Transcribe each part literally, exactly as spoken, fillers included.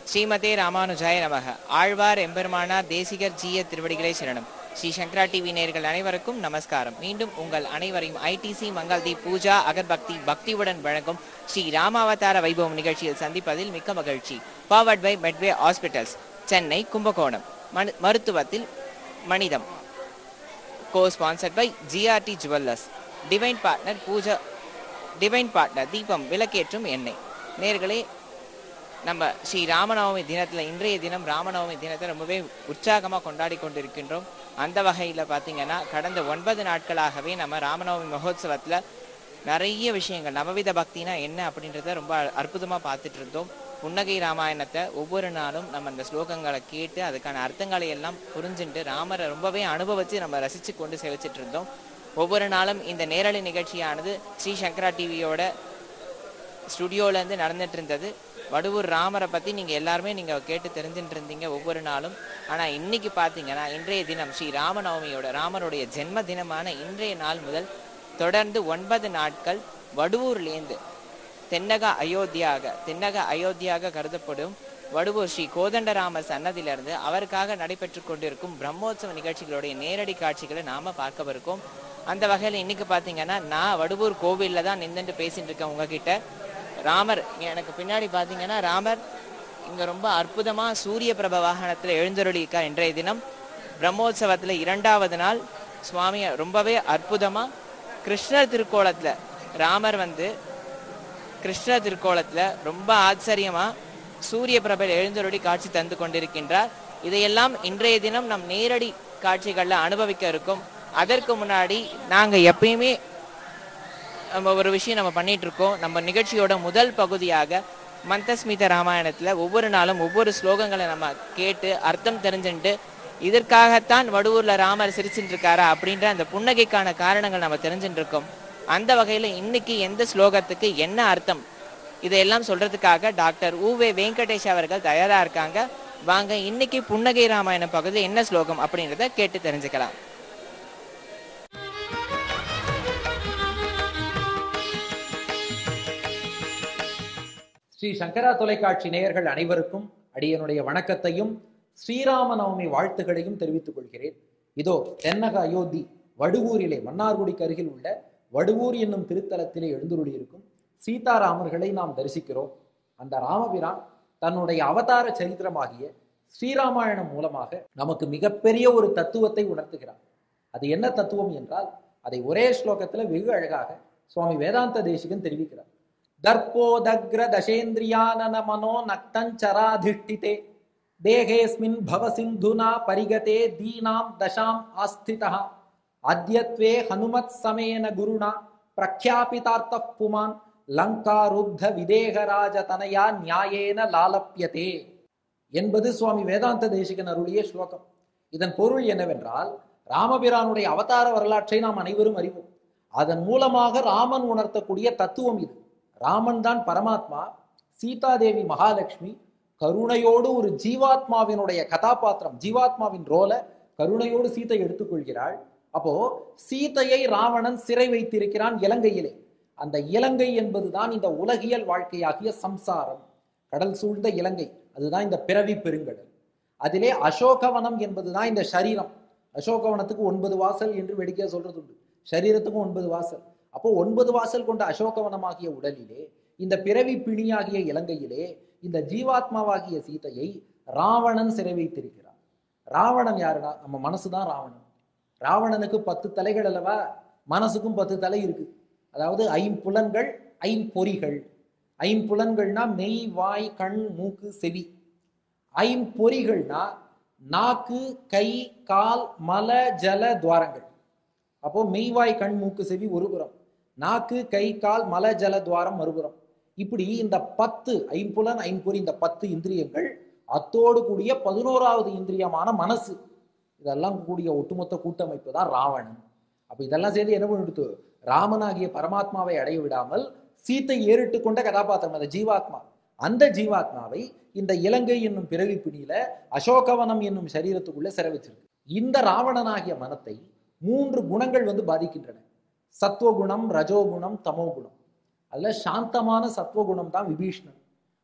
ஸ்ரீமதே ராமானுஜாய நமக. ஆழ்வார் எம்பெருமானார் தேசிகர் ஜீய திருவடிகளே சரணம். ஸ்ரீ சங்கரா டிவி நேயர்கள் அனைவருக்கும் நமஸ்காரம். மீண்டும் உங்கள் அனைவரையும் ஐடிசி மங்கள்தீப் பூஜா அகர்பக்தி பக்தியுடன் வழங்கும் ஸ்ரீ ராமாவதார வைபவம் நிகழ்ச்சியில் சந்திப்பதில் மிக்க மகிழ்ச்சி. Powered by Medway hospitals, Chennai, Kumbakonam. மருத்துவத்தில் மனிதம். Co sponsored by GRT jewellers. Divine partner Pooja divine partner தீபம் விளக்கேற்றும் எண்ணெய். நேயர்களே, நம்ம ஸ்ரீ ராமநவமி தினத்தில் இன்றைய தினம் ராமநவமி தினத்தை ரொம்பவே உற்சாகமாக கொண்டாடி கொண்டிருக்கின்றோம். அந்த வகையில் பார்த்தீங்கன்னா கடந்த ஒன்பது நாட்களாகவே நம்ம ராமநவமி மகோத்சவத்தில் நிறைய விஷயங்கள் நவவித பக்தினா என்ன அப்படின்றத ரொம்ப அற்புதமாக பார்த்துட்டு இருந்தோம். புன்னகை ராமாயணத்தை ஒவ்வொரு நாளும் நம்ம அந்த ஸ்லோகங்களை கேட்டு அதுக்கான அர்த்தங்களை எல்லாம் புரிஞ்சுட்டு ராமரை ரொம்பவே அனுபவித்து நம்ம ரசித்து கொண்டு சேவிச்சிட்டு இருந்தோம். ஒவ்வொரு நாளும் இந்த நேரலை நிகழ்ச்சியானது ஸ்ரீ சங்கரா டிவியோட ஸ்டுடியோலேருந்து நடந்துட்டு இருந்தது. வடுவூர் ராமரை பற்றி நீங்கள் எல்லாருமே நீங்கள் கேட்டு தெரிஞ்சுட்டு இருந்தீங்க ஒவ்வொரு நாளும். ஆனால் இன்னைக்கு பார்த்தீங்கன்னா இன்றைய தினம் ஸ்ரீ ராமநவமியோட ராமருடைய ஜென்ம தினமான இன்றைய நாள் முதல் தொடர்ந்து ஒன்பது நாட்கள் வடுவூர்லேருந்து தென்னக அயோத்தியாக தென்னக அயோத்தியாக கருதப்படும் வடுவூர் ஸ்ரீ கோதண்டராமர் சன்னதியிலிருந்து அவருக்காக நடைபெற்று கொண்டிருக்கும் பிரம்மோற்சவ நிகழ்ச்சிகளுடைய நேரடி காட்சிகளை நாம் பார்க்கவிருக்கோம். அந்த வகையில் இன்னைக்கு பார்த்தீங்கன்னா நான் வடுவூர் கோவிலில் தான் நின்றுட்டு பேசிட்டு இருக்கேன் உங்ககிட்ட. ராமர் எனக்கு பின்னாடி பார்த்தீங்கன்னா ராமர் இங்கே ரொம்ப அற்புதமாக சூரிய பிரப வாகனத்தில் எழுந்தருளிக்கா. இன்றைய தினம் பிரம்மோற்சவத்தில் இரண்டாவது நாள் சுவாமி ரொம்பவே அற்புதமாக கிருஷ்ணர் திருக்கோலத்தில் ராமர் வந்து கிருஷ்ணர் திருக்கோலத்தில் ரொம்ப ஆச்சரியமாக சூரிய பிரபையில் எழுந்தருளி காட்சி தந்து கொண்டிருக்கின்றார். இதையெல்லாம் இன்றைய தினம் நம் நேரடி காட்சிகளில் அனுபவிக்க இருக்கும். அதற்கு முன்னாடி நாங்கள் எப்பயுமே நம்ம ஒரு விஷயம் நம்ம பண்ணிட்டு இருக்கோம். நம்ம நிகழ்ச்சியோட முதல் பகுதியாக மந்தஸ்மித ராமாயணத்தில் ஒவ்வொரு நாளும் ஒவ்வொரு ஸ்லோகங்களை நம்ம கேட்டு அர்த்தம் தெரிஞ்சுட்டு இதற்காகத்தான் வடுவூரில் ராமர் சிரிச்சுட்டு இருக்காரா அப்படின்ற அந்த புன்னகைக்கான காரணங்கள் நம்ம தெரிஞ்சுட்டு இருக்கோம். அந்த வகையில் இன்னைக்கு எந்த ஸ்லோகத்துக்கு என்ன அர்த்தம் இதையெல்லாம் சொல்றதுக்காக டாக்டர் உவே வெங்கடேஷ் அவர்கள் தயாராக இருக்காங்க. வாங்க இன்னைக்கு புன்னகை ராமாயணம் பகுதியில் என்ன ஸ்லோகம் அப்படின்றத கேட்டு தெரிஞ்சுக்கலாம். ஸ்ரீ சங்கரா தொலைக்காட்சி நேயர்கள் அனைவருக்கும் அடியனுடைய வணக்கத்தையும் ஸ்ரீராம நவமி வாழ்த்துக்களையும் தெரிவித்துக் கொள்கிறேன். இதோ தென்னக அயோத்தி வடுவூரிலே மன்னார்குடிக்கு அருகில் உள்ள வடுவூர் என்னும் திருத்தலத்திலே எழுந்துருளி இருக்கும் சீதாராமர்களை நாம் தரிசிக்கிறோம். அந்த ராமபிரான் தன்னுடைய அவதார சரித்திரமாகிய ஸ்ரீராமாயணம் மூலமாக நமக்கு மிகப்பெரிய ஒரு தத்துவத்தை உணர்த்துகிறார். அது என்ன தத்துவம் என்றால் அதை ஒரே ஸ்லோகத்துல வெகு அழகாக சுவாமி வேதாந்த தேசிகன் தெரிவிக்கிறார். தர்ப்போதக்ர தசேந்திரியானன மனோ நக்தஞ்சராதிஷ்டிதே தேகேஸ்மின் பவசிந்துனா பரிகதே தீனாம் தசாம் ஆஸ்திதா அத்யத்வே ஹனுமத் சமேன குருணா பிரக்யாபிதார்த்த புமான் லங்காருத்த விதேகராஜ தனயா நியாயேன லாலப்யதே என்பது சுவாமி வேதாந்த தேசிகன் அருளிய ஸ்லோகம். இதன் பொருள் என்னவென்றால் ராமபிரானுடைய அவதார வரலாற்றை நாம் அனைவரும் அறிவோம். அதன் மூலமாக ராமன் உணர்த்தக்கூடிய தத்துவம் இது. ராமன் தான் பரமாத்மா, சீதாதேவி மகாலட்சுமி. கருணையோடு ஒரு ஜீவாத்மாவினுடைய கதாபாத்திரம், ஜீவாத்மாவின் ரோலை கருணையோடு சீதை எடுத்துக்கொள்கிறாள். அப்போ சீதையை ராவணன் சிறை வைத்திருக்கிறான் இலங்கையிலே. அந்த இலங்கை என்பதுதான் இந்த உலகியல் வாழ்க்கையாகிய சம்சாரம், கடல் சூழ்ந்த இலங்கை. அதுதான் இந்த பிறவி பெருங்கடல். அதிலே அசோகவனம் என்பதுதான் இந்த சரீரம். அசோகவனத்துக்கு ஒன்பது வாசல் என்று வேடிக்கையா சொல்றது உண்டு. சரீரத்துக்கும் ஒன்பது வாசல். அப்போ ஒன்பது வாசல் கொண்ட அசோகவனமாகிய உடலிலே இந்த பிறவி பிணியாகிய இலங்கையிலே இந்த ஜீவாத்மாவாகிய சீதையை ராவணன் சிறை வைத்திருக்கிறான். ராவணன் யாருன்னா நம்ம மனசுதான் ராவணன். ராவணனுக்கு பத்து தலைகள் அல்லவா, மனசுக்கும் பத்து தலை இருக்கு. அதாவது ஐம்புலன்கள், ஐம்பொறிகள். ஐம்புலன்கள்னா மெய், வாய், கண், மூக்கு, செவி. ஐம்பொறிகள்னா நாக்கு, கை, கால், மல, ஜல துவாரங்கள். அப்போ மெய்வாய், கண், மூக்கு, செவி ஒரு புறம், நாக்கு, கை, கால், மல, ஜல துவாரம் மறுபுறம். இப்படி இந்த பத்து ஐம்புலன் ஐம்பொறி, இந்த பத்து இந்திரியங்கள், அத்தோடு கூடிய பதினோராவது இந்திரியமான மனசு, இதெல்லாம் கூடிய ஒட்டுமொத்த கூட்டமைப்பு தான் ராவணன். அப்ப இதெல்லாம் சேர்ந்து என்ன பண்ணிடுத்து, ராமனாகிய பரமாத்மாவை அடைய விடாமல் சீத்தை ஏறிட்டு கொண்ட கதாபாத்திரம் அந்த ஜீவாத்மா. அந்த ஜீவாத்மாவை இந்த இலங்கை என்னும் பிறவி பிணியில அசோகவனம் என்னும் சரீரத்துக்குள்ள சிறை வச்சிருக்கு. இந்த ராவணனாகிய மனத்தை மூன்று குணங்கள் வந்து பாதிக்கின்றன. சத்துவகுணம், ரஜோகுணம், தமோகுணம். அதுல சாந்தமான சத்துவகுணம் தான் விபீஷ்ணன்.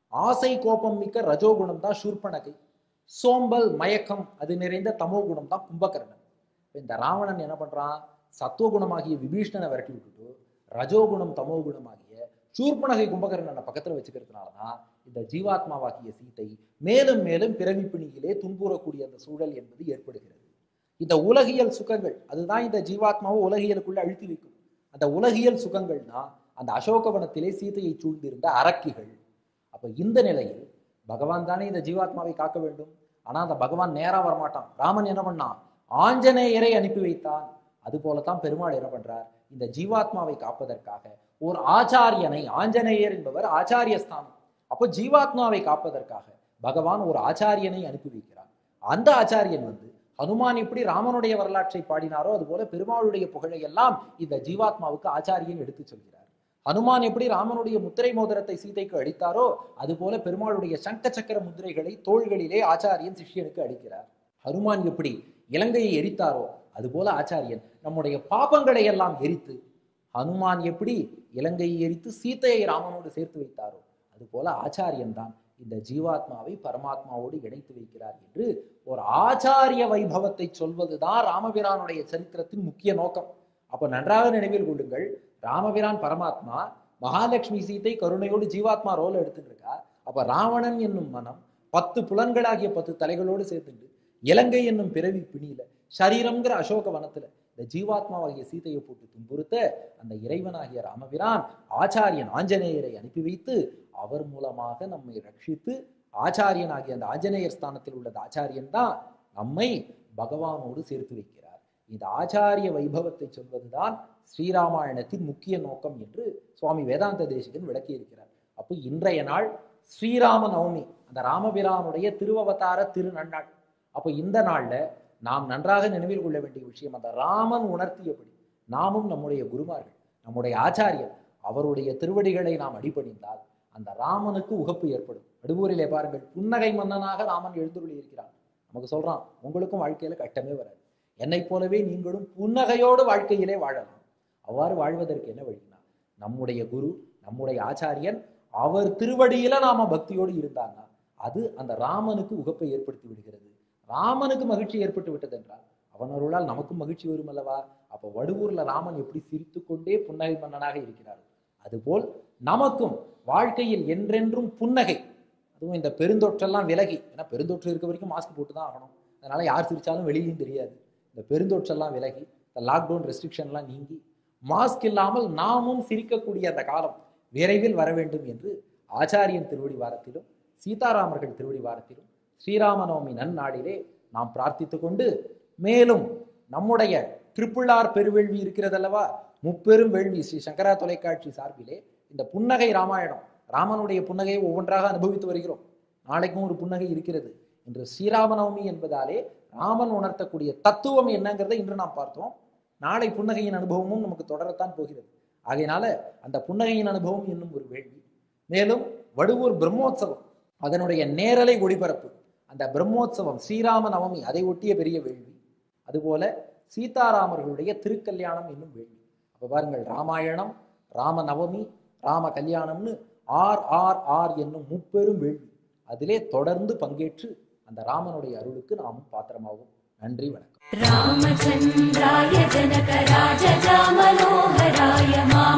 ஆசை கோபம் மிக்க ரஜோகுணம் தான் சூர்பனகை, சோம்பல் மயக்கம் அது நிறைந்த தமோ குணம் தான் கும்பகர்ணன். இந்த ராவணன் என்ன பண்றான், சத்துவகுணமாகிய விபீஷ்ணனை விரட்டி விட்டுட்டு ரஜோகுணம் தமோ குணமாகிய சூர்பனகை கும்பகர்ணனை பக்கத்துல வச்சுக்கிறதுனாலதான் இந்த ஜீவாத்மாவாகிய சீதை மேலும் மேலும் பிறவி பிணியிலே துன்புறக்கூடிய அந்த சூழல் என்பது ஏற்படுகிறது. இந்த உலகியல் சுகங்கள் அதுதான் இந்த ஜீவாத்மாவை உலகியலுக்குள்ள அழுத்தி வைக்கும். அந்த உலகியல் சுகங்கள்னா அந்த அசோகவனத்திலே சீதையை சூழ்ந்திருந்த அரக்கிகள். அப்ப இந்த நிலையில் பகவான் தானே இந்த ஜீவாத்மாவை காக்க வேண்டும். ஆனா அந்த பகவான் நேரா வரமாட்டான். ராமன் என்ன பண்ணான், ஆஞ்சநேயரை அனுப்பி வைத்தான். அது போலத்தான் பெருமாள் என்ன பண்றார், இந்த ஜீவாத்மாவை காப்பதற்காக ஒரு ஆச்சாரியனை, ஆஞ்சநேயர் என்பவர் ஆச்சாரிய ஸ்தானம், அப்போ ஜீவாத்மாவை காப்பதற்காக பகவான் ஒரு ஆச்சாரியனை அனுப்பி வைக்கிறார். அந்த ஆச்சாரியன் வந்து ஹனுமான் எப்படி ராமனுடைய வரலாற்றை பாடினாரோ அது போல பெருமாளுடைய புகழை எல்லாம் இந்த ஜீவாத்மாவுக்கு ஆச்சாரியன் எடுத்து சொல்கிறார். ஹனுமான் எப்படி ராமனுடைய முத்திரை மோதிரத்தை சீதைக்கு அளித்தாரோ அது போல பெருமாளுடைய சங்க சக்கர முத்திரைகளை தோள்களிலே ஆச்சாரியன் சிஷ்யனுக்கு அளிக்கிறார். ஹனுமான் எப்படி இலங்கையை எரித்தாரோ அது போல ஆச்சாரியன் நம்முடைய பாபங்களை எல்லாம் எரித்து, ஹனுமான் எப்படி இலங்கையை எரித்து சீதையை ராமனோடு சேர்த்து வைத்தாரோ அது போல ஆச்சாரியன் தான் இந்த ஜீவாத்மாவை பரமாத்மாவோடு இணைத்து வைக்கிறார் என்று ஒரு ஆச்சாரிய வைபவத்தை சொல்வதுதான் ராமபிரானுடைய சரித்திரத்தின் முக்கிய நோக்கம். அப்ப நன்றாக நினைவில் கொள்ளுங்கள், ராமபிரான் பரமாத்மா, மகாலட்சுமி சீதை கருணையோடு ஜீவாத்மா ரோல் எடுத்துட்டு இருக்கா. அப்ப ராவணன் என்னும் மனம் பத்து புலன்களாகிய பத்து தலைகளோடு சேர்த்துட்டு இலங்கை என்னும் பிறவி பிணியில சரீரம்ங்கிற அசோக வனத்துல இந்த ஜீவாத்மாவாகிய சீதையை போட்டு துன்புறுத்த அந்த இறைவனாகிய ராமபிரான் ஆச்சாரியன் ஆஞ்சநேயரை அனுப்பி வைத்து அவர் மூலமாக நம்மை ரட்சித்து, ஆச்சாரியனாகிய அந்த ஆஞ்சநேயர் ஸ்தானத்தில் உள்ள ஆச்சாரியன் தான் நம்மை பகவானோடு சேர்த்து வைக்கிறார். இந்த ஆச்சாரிய வைபவத்தை சொல்வதுதான் ஸ்ரீராமாயணத்தின் முக்கிய நோக்கம் என்று சுவாமி வேதாந்த தேசிகன் விளக்கி இருக்கிறார். அப்போ இன்றைய நாள் ஸ்ரீராம நவமி, அந்த ராமபிரானுடைய திருவவதார திருநன்னாள். அப்போ இந்த நாள்ல நாம் நன்றாக நினைவில் கொள்ள வேண்டிய விஷயம், அந்த ராமன் உணர்த்தியபடி நாமும் நம்முடைய குருமார்கள், நம்முடைய ஆச்சாரியர் அவருடைய திருவடிகளை நாம் அடிபணிந்தால் அந்த ராமனுக்கு உகப்பு ஏற்படும். அடுவூரிலே பாருங்கள், புன்னகை மன்னனாக ராமன் எழுந்துருளி இருக்கிறான். நமக்கு சொல்றான், உங்களுக்கும் வாழ்க்கையில கட்டமே வராது, என்னை போலவே நீங்களும் புன்னகையோடு வாழ்க்கையிலே வாழலாம். அவ்வாறு வாழ்வதற்கு என்ன வழினா, நம்முடைய குரு நம்முடைய ஆச்சாரியன் அவர் திருவடியில நாம பக்தியோடு இருந்தான்னா அது அந்த ராமனுக்கு உகப்பை ஏற்படுத்தி விடுகிறது. ராமனுக்கு மகிழ்ச்சி ஏற்பட்டு விட்டது என்றால் அவன் அருளால் நமக்கும் மகிழ்ச்சி வரும் அல்லவா. அப்ப வடுவூர்ல ராமன் எப்படி சிரித்து கொண்டே புன்னகை மன்னனாக இருக்கிறார், அதுபோல் நமக்கும் வாழ்க்கையில் என்றென்றும் புன்னகை, அதுவும் இந்த பெருந்தொற்றெல்லாம் விலகி, ஏன்னா பெருந்தொற்று இருக்க வரைக்கும் மாஸ்க் போட்டு தான் ஆகணும், அதனால யார் சிரிச்சாலும் வெளியிலும் தெரியாது. இந்த பெருந்தொற்றெல்லாம் விலகி, இந்த லாக்டவுன் ரெஸ்ட்ரிக்ஷன்லாம் நீங்கி மாஸ்க் இல்லாமல் நாமும் சிரிக்கக்கூடிய அந்த காலம் விரைவில் வர வேண்டும் என்று ஆச்சாரியன் திருவடி வாரத்திலும் சீதாராமர்கள் திருவடி வாரத்திலும் ஸ்ரீராமநவமி நன்னாளிலே நாம் பிரார்த்தித்து கொண்டு, மேலும் நம்முடைய ட்ரிபிள் ஆர் பெருவேள்வி இருக்கிறதல்லவா, முப்பெரும் வேள்வி ஸ்ரீ சங்கரா தொலைக்காட்சி சார்பிலே இந்த புன்னகை ராமாயணம், ராமனுடைய புன்னகையை ஒவ்வொன்றாக அனுபவித்து வருகிறோம். நாளைக்கும் ஒரு புன்னகை இருக்கிறது. இன்று ஸ்ரீராமநவமி என்பதாலே ராமன் உணர்த்தக்கூடிய தத்துவம் என்னங்கிறதை இன்று நாம் பார்த்தோம். நாளை புன்னகையின் அனுபவமும் நமக்கு தொடரத்தான் போகிறது. ஆகையினால அந்த புன்னகையின் அனுபவம் என்னும் ஒரு வேள்வி, மேலும் வடுவூர் பிரம்மோற்சவம் அதனுடைய நேரலை ஒளிபரப்பு, அந்த பிரம்மோற்சவம் ஸ்ரீராம நவமி அதை ஒட்டிய பெரிய வேள்வி, அதுபோல சீதாராமர்களுடைய திருக்கல்யாணம் என்னும் வேள்வி. அப்ப பாருங்கள், ராமாயணம், ராம நவமி, ராம கல்யாணம்னு ஆர் ஆர் ஆர் என்னும் முப்பெரும் வேள்வி, அதிலே தொடர்ந்து பங்கேற்று அந்த ராமனுடைய அருளுக்கு நாமும் பாத்திரமாகும். நன்றி, வணக்கம். ராமச்சந்திராய ஜனக ராஜஜா மனோஹராய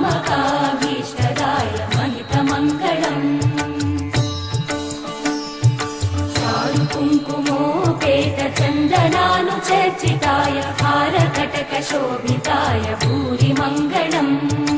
மாமகாபீஷ்டதாய மஹித மங்களம் சாரு குங்குமோபேத சந்தனானுசர்ச்சிதாய ஹார கட்டக சோபிதாய பூரி மங்களம்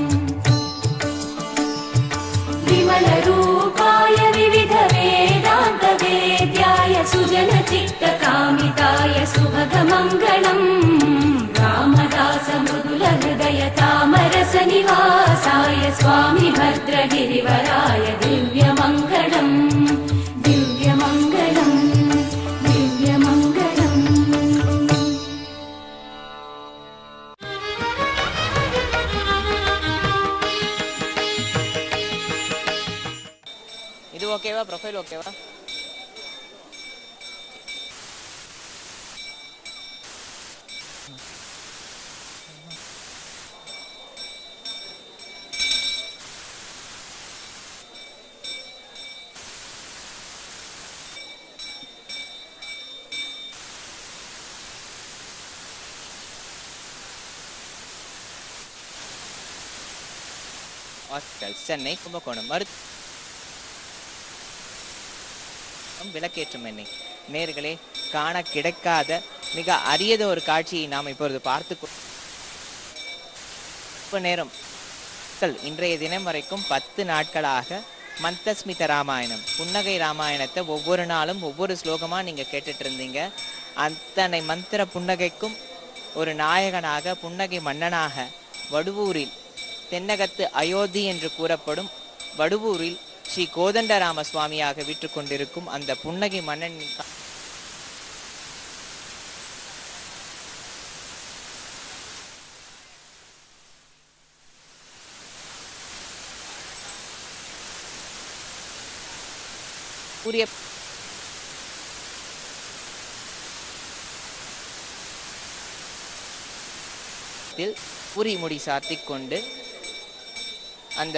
விமல ரூபாய விவித வேதாந்த வேத்யாய சுஜன சித்த காமிதாய சுபக மங்களம் ராமதாச மிருதுல ஹிருதய தாமரச நிவாசாய சுவாமி பத்ரகிரிவராய திவ்ய மங்களம் திவ்ய மங்களம் திவ்ய மங்களம். இது ஓகேவா? ப்ரொஃபைல் ஓகேவா? ஹாஸ்பிட்டல் சென்னை கும்பகோணம் மருத்துவ விளக்கேற்றும் எண்ணெய். நேர்களே, காண கிடைக்காத மிக அரியத ஒரு காட்சியை நாம் இப்பொழுது பார்த்து நேரம் இன்றைய தினம் வரைக்கும் பத்து நாட்களாக மந்தஸ்மித ராமாயணம், புன்னகை ராமாயணத்தை ஒவ்வொரு நாளும் ஒவ்வொரு ஸ்லோகமா நீங்க கேட்டுட்டு இருந்தீங்க. அத்தனை மந்திர புன்னகைக்கும் ஒரு நாயகனாக, புன்னகை மன்னனாக, வடுவூரில் தென்னகத்து அயோத்தி என்று கூறப்படும் வடுவூரில் ஸ்ரீ கோதண்டராம சுவாமியாக விற்று கொண்டிருக்கும் அந்த புன்னகை மன்னன் கூறிய புரி முடி சாத்திக் கொண்டு அந்த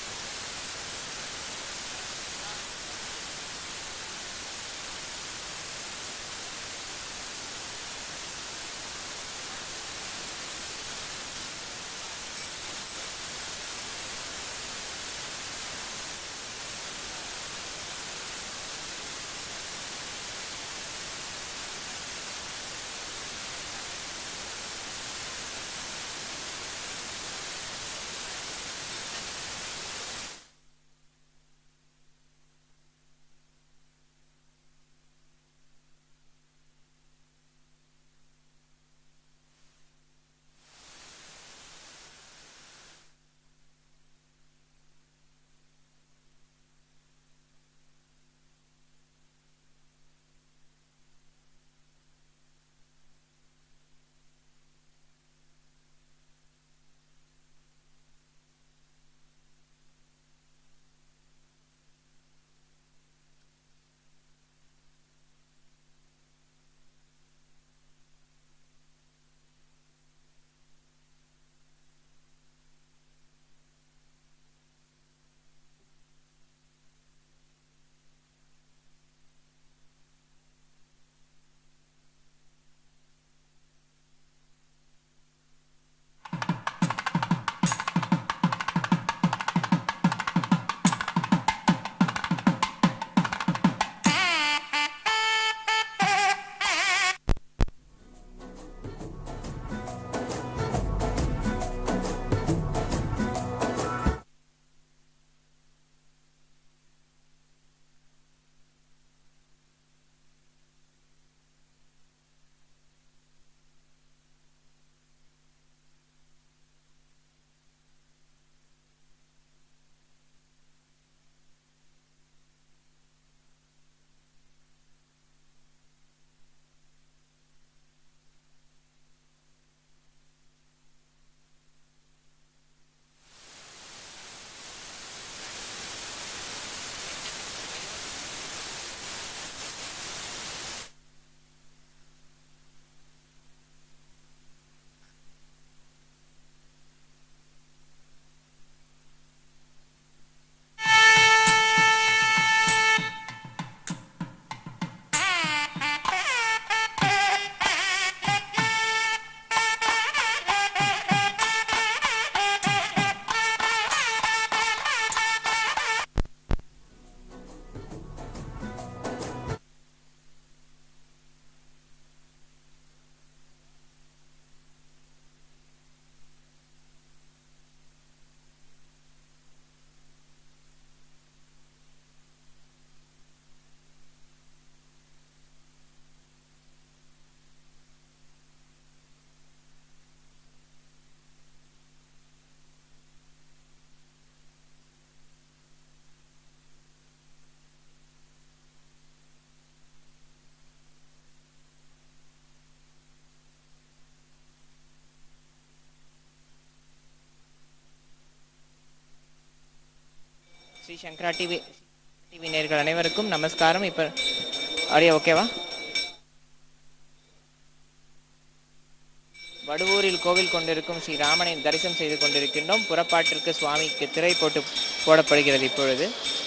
ஸ்ரீ சங்கரா டிவி டிவி நேயர்கள் அனைவருக்கும் நமஸ்காரம். இப்ப ஆடியோ ஓகேவா? வடுவூரில் கோவில் கொண்டிருக்கும் ஸ்ரீ ராமனை தரிசனம் செய்து கொண்டிருக்கின்றோம். புறப்பாட்டிற்கு சுவாமிக்கு திரை போட்டு போடப்படுகிறது. இப்பொழுது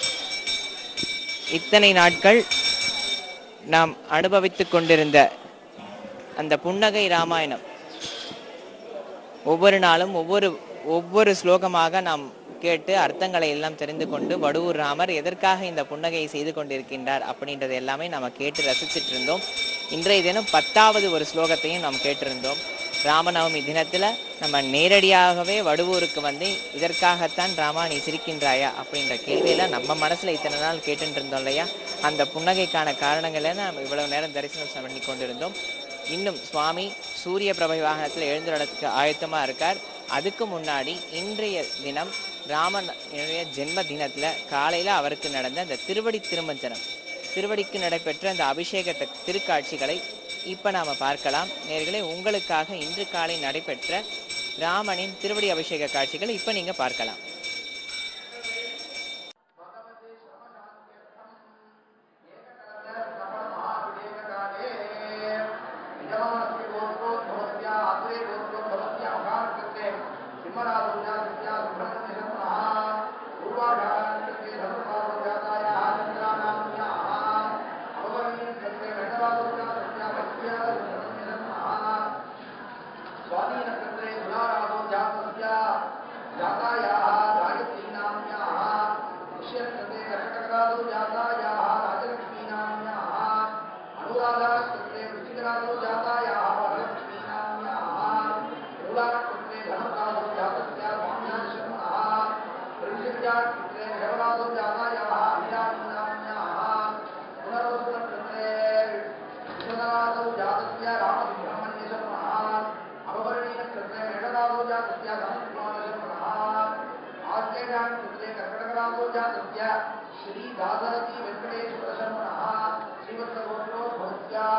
இத்தனை நாட்கள் நாம் அனுபவித்துக் கொண்டிருந்த அந்த புன்னகை ராமாயணம் ஒவ்வொரு நாளும் ஒவ்வொரு ஒவ்வொரு ஸ்லோகமாக நாம் கேட்டு அர்த்தங்களை எல்லாம் தெரிந்து கொண்டு வடுவூர் ராமர் எதற்காக இந்த புன்னகையை செய்து கொண்டிருக்கின்றார் அப்படின்றது எல்லாமே நம்ம கேட்டு ரசிச்சிட்டு இருந்தோம். இன்றைய தினம் பத்தாவது ஒரு ஸ்லோகத்தையும் நாம் கேட்டிருந்தோம். ராமநவமி தினத்துல நம்ம நேரடியாகவே வடுவூருக்கு வந்து இதற்காகத்தான் ராமா நீ சிரிக்கின்றாயா அப்படின்ற கேள்வியெல்லாம் நம்ம மனசுல இத்தனை நாள் கேட்டுட்டு இருந்தோம் இல்லையா? அந்த புன்னகைக்கான காரணங்களை நம்ம இவ்வளவு நேரம் தரிசனம் பண்ணி கொண்டிருந்தோம். இன்னும் சுவாமி சூரிய பிரபை வாகனத்தில் எழுந்துள்ளதுக்கு ஆயத்தமா இருக்கார். அதுக்கு முன்னாடி இன்றைய தினம் ராமனுடைய ஜென்ம தினத்துல காலையில அவருக்கு நடந்த அந்த திருவடி திருமஞ்சனம், திருவடிக்கு நடைபெற்ற அந்த அபிஷேக திருக்காட்சிகளை இப்ப நாம பார்க்கலாம். நேர்களே, உங்களுக்காக இன்று காலை நடைபெற்ற ராமனின் திருவடி அபிஷேக காட்சிகளை இப்ப நீங்க பார்க்கலாம். श्री दादाजी वेंकटेश्वर शर्मणः श्रीवत्सगोत्रोद्भवत्या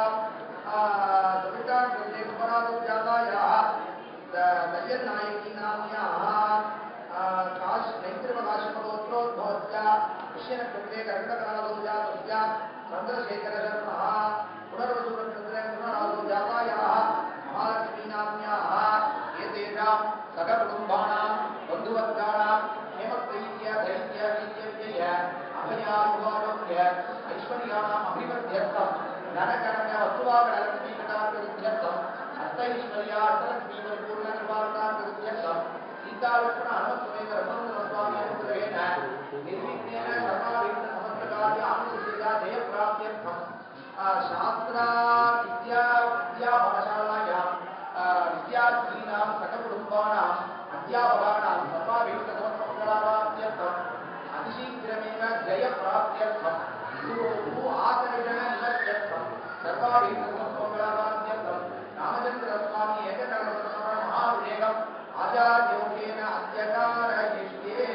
दवितां कृते कुमारादौ जातायाः दय्यनायकी नाम्याः काश नैत्रिमकाशमगोत्रोद्भवत्या कृष्णकृते कर्कटकरादौ जातस्या चन्द्रशेखर शर्मणः पुनर्वसुरकृते पुनरादौ जातायाः महालक्ष्मी नाम्याः एतेषां सककुटुम्बानां बन्धुवर्गाणां हेमप्रीत्य दैत्य वीर्यव्यय अभयानुभावस्य ऐश्वर्याणाम् अभिवृद्ध्यर्थं धनकरण्य वस्तुवागणलक्ष्मीकटाभिवृद्ध्यर्थं अष्टैश्वर्याष्टलक्ष्मी परिपूर्णनिर्वाणाभिवृद्ध्यर्थं सीतालक्ष्मण हनुमत्समेत रघुनन्दनस्वामी अनुग्रहेण निर्विघ्नेन सर्वाभीष्टसमस्तकार्य आनुषङ्गिका जयप्राप्त्यर्थं शास्त्रा विद्या विद्यापाठशालायां विद्यार्थीनां सककुटुम्बानाम् अध्यापकानां सर्वाभीष्टसमस्तमङ्गलाप्त्यर्थम् अतिशीघ्रमेव जयप्राप्त्यर्थं भू आकर्षणनिवर्त्यर्थं सर्वाभीष्टसमस्तमङ्गलाप्त्यर्थं रामचन्द्रस्वामी एककल्पतरुण महाविवेकम् आचार्योगेन अद्य कारयिष्ये।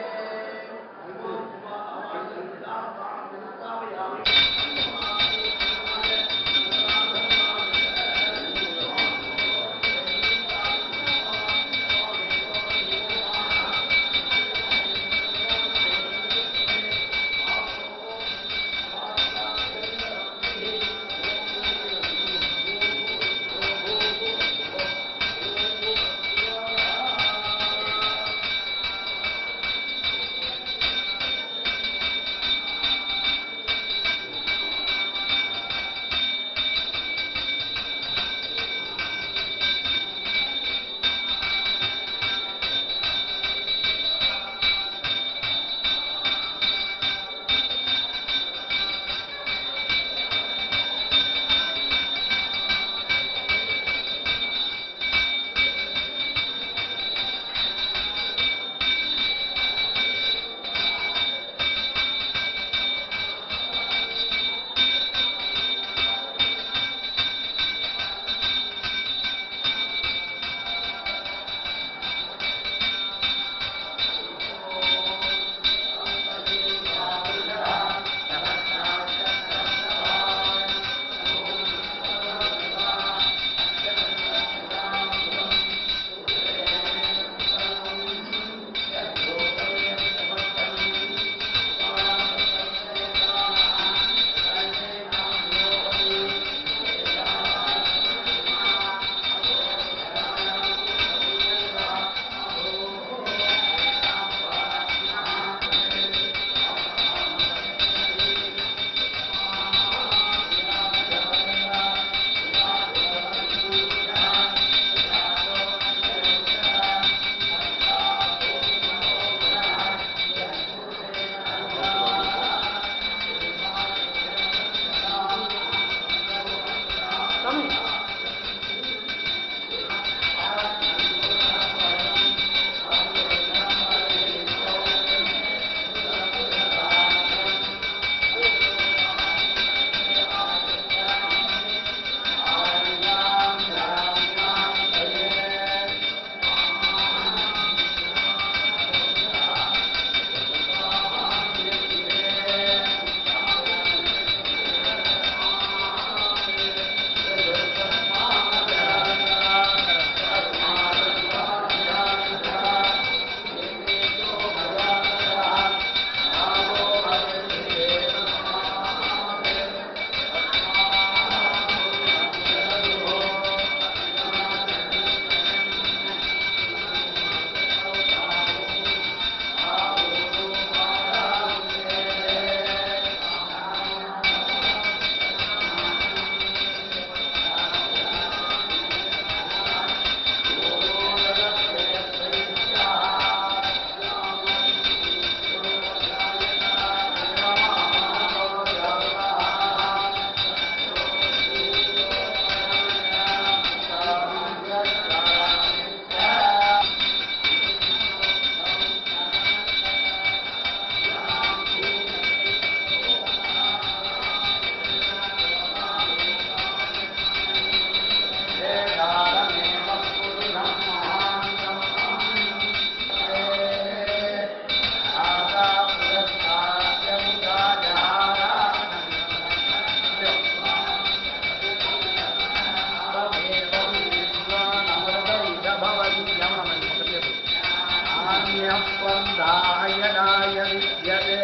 यदाय विद्यते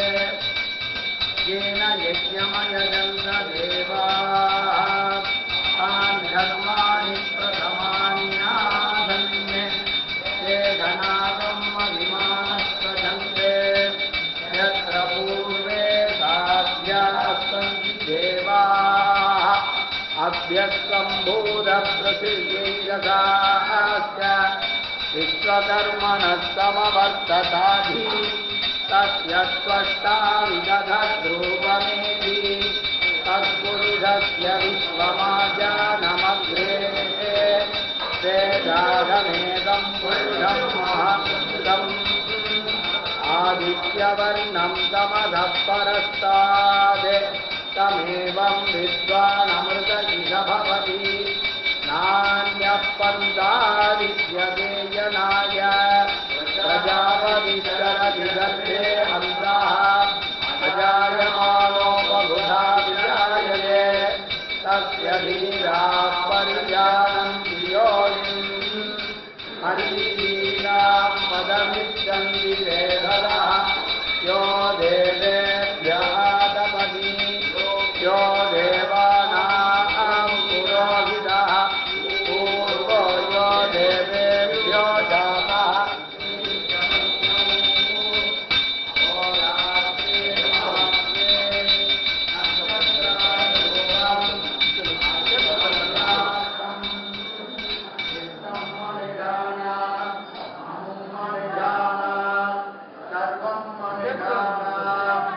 येन यज्ञमयजन्त देवाः तानि धर्माणि प्रथमान्याधन्ये ते धनागमविमानस्पजन्ते यत्र पूर्वे साध्याः सन्ति देवाः अभ्यस्कम्भूतपृथिव्यैरसाश्च विश्वकर्मणः समवर्तताधि तस्य त्वष्टा विदधद्रूपमेधि तत्पुरुषस्य विश्वमाजानमग्रे वेदागमेदं पुरुषं महान्तम् आदित्यवर्णं तमधः परस्ताद् तमेवं विद्वानमृत इह भवति नान्यः पन्था विद्यते जनाय प्रजापतिश्चरति गर्भे हन्तः अजायमानो बहुधा विजायते तस्य धीराः परिजानन्ति योनिम् हरिवीरां पदमिच्छन्ति वेदः यो देवेभ्यः तपति यो देवानां पुरोहितः पूर्वो यो देवेभ्यो जातः सर्वं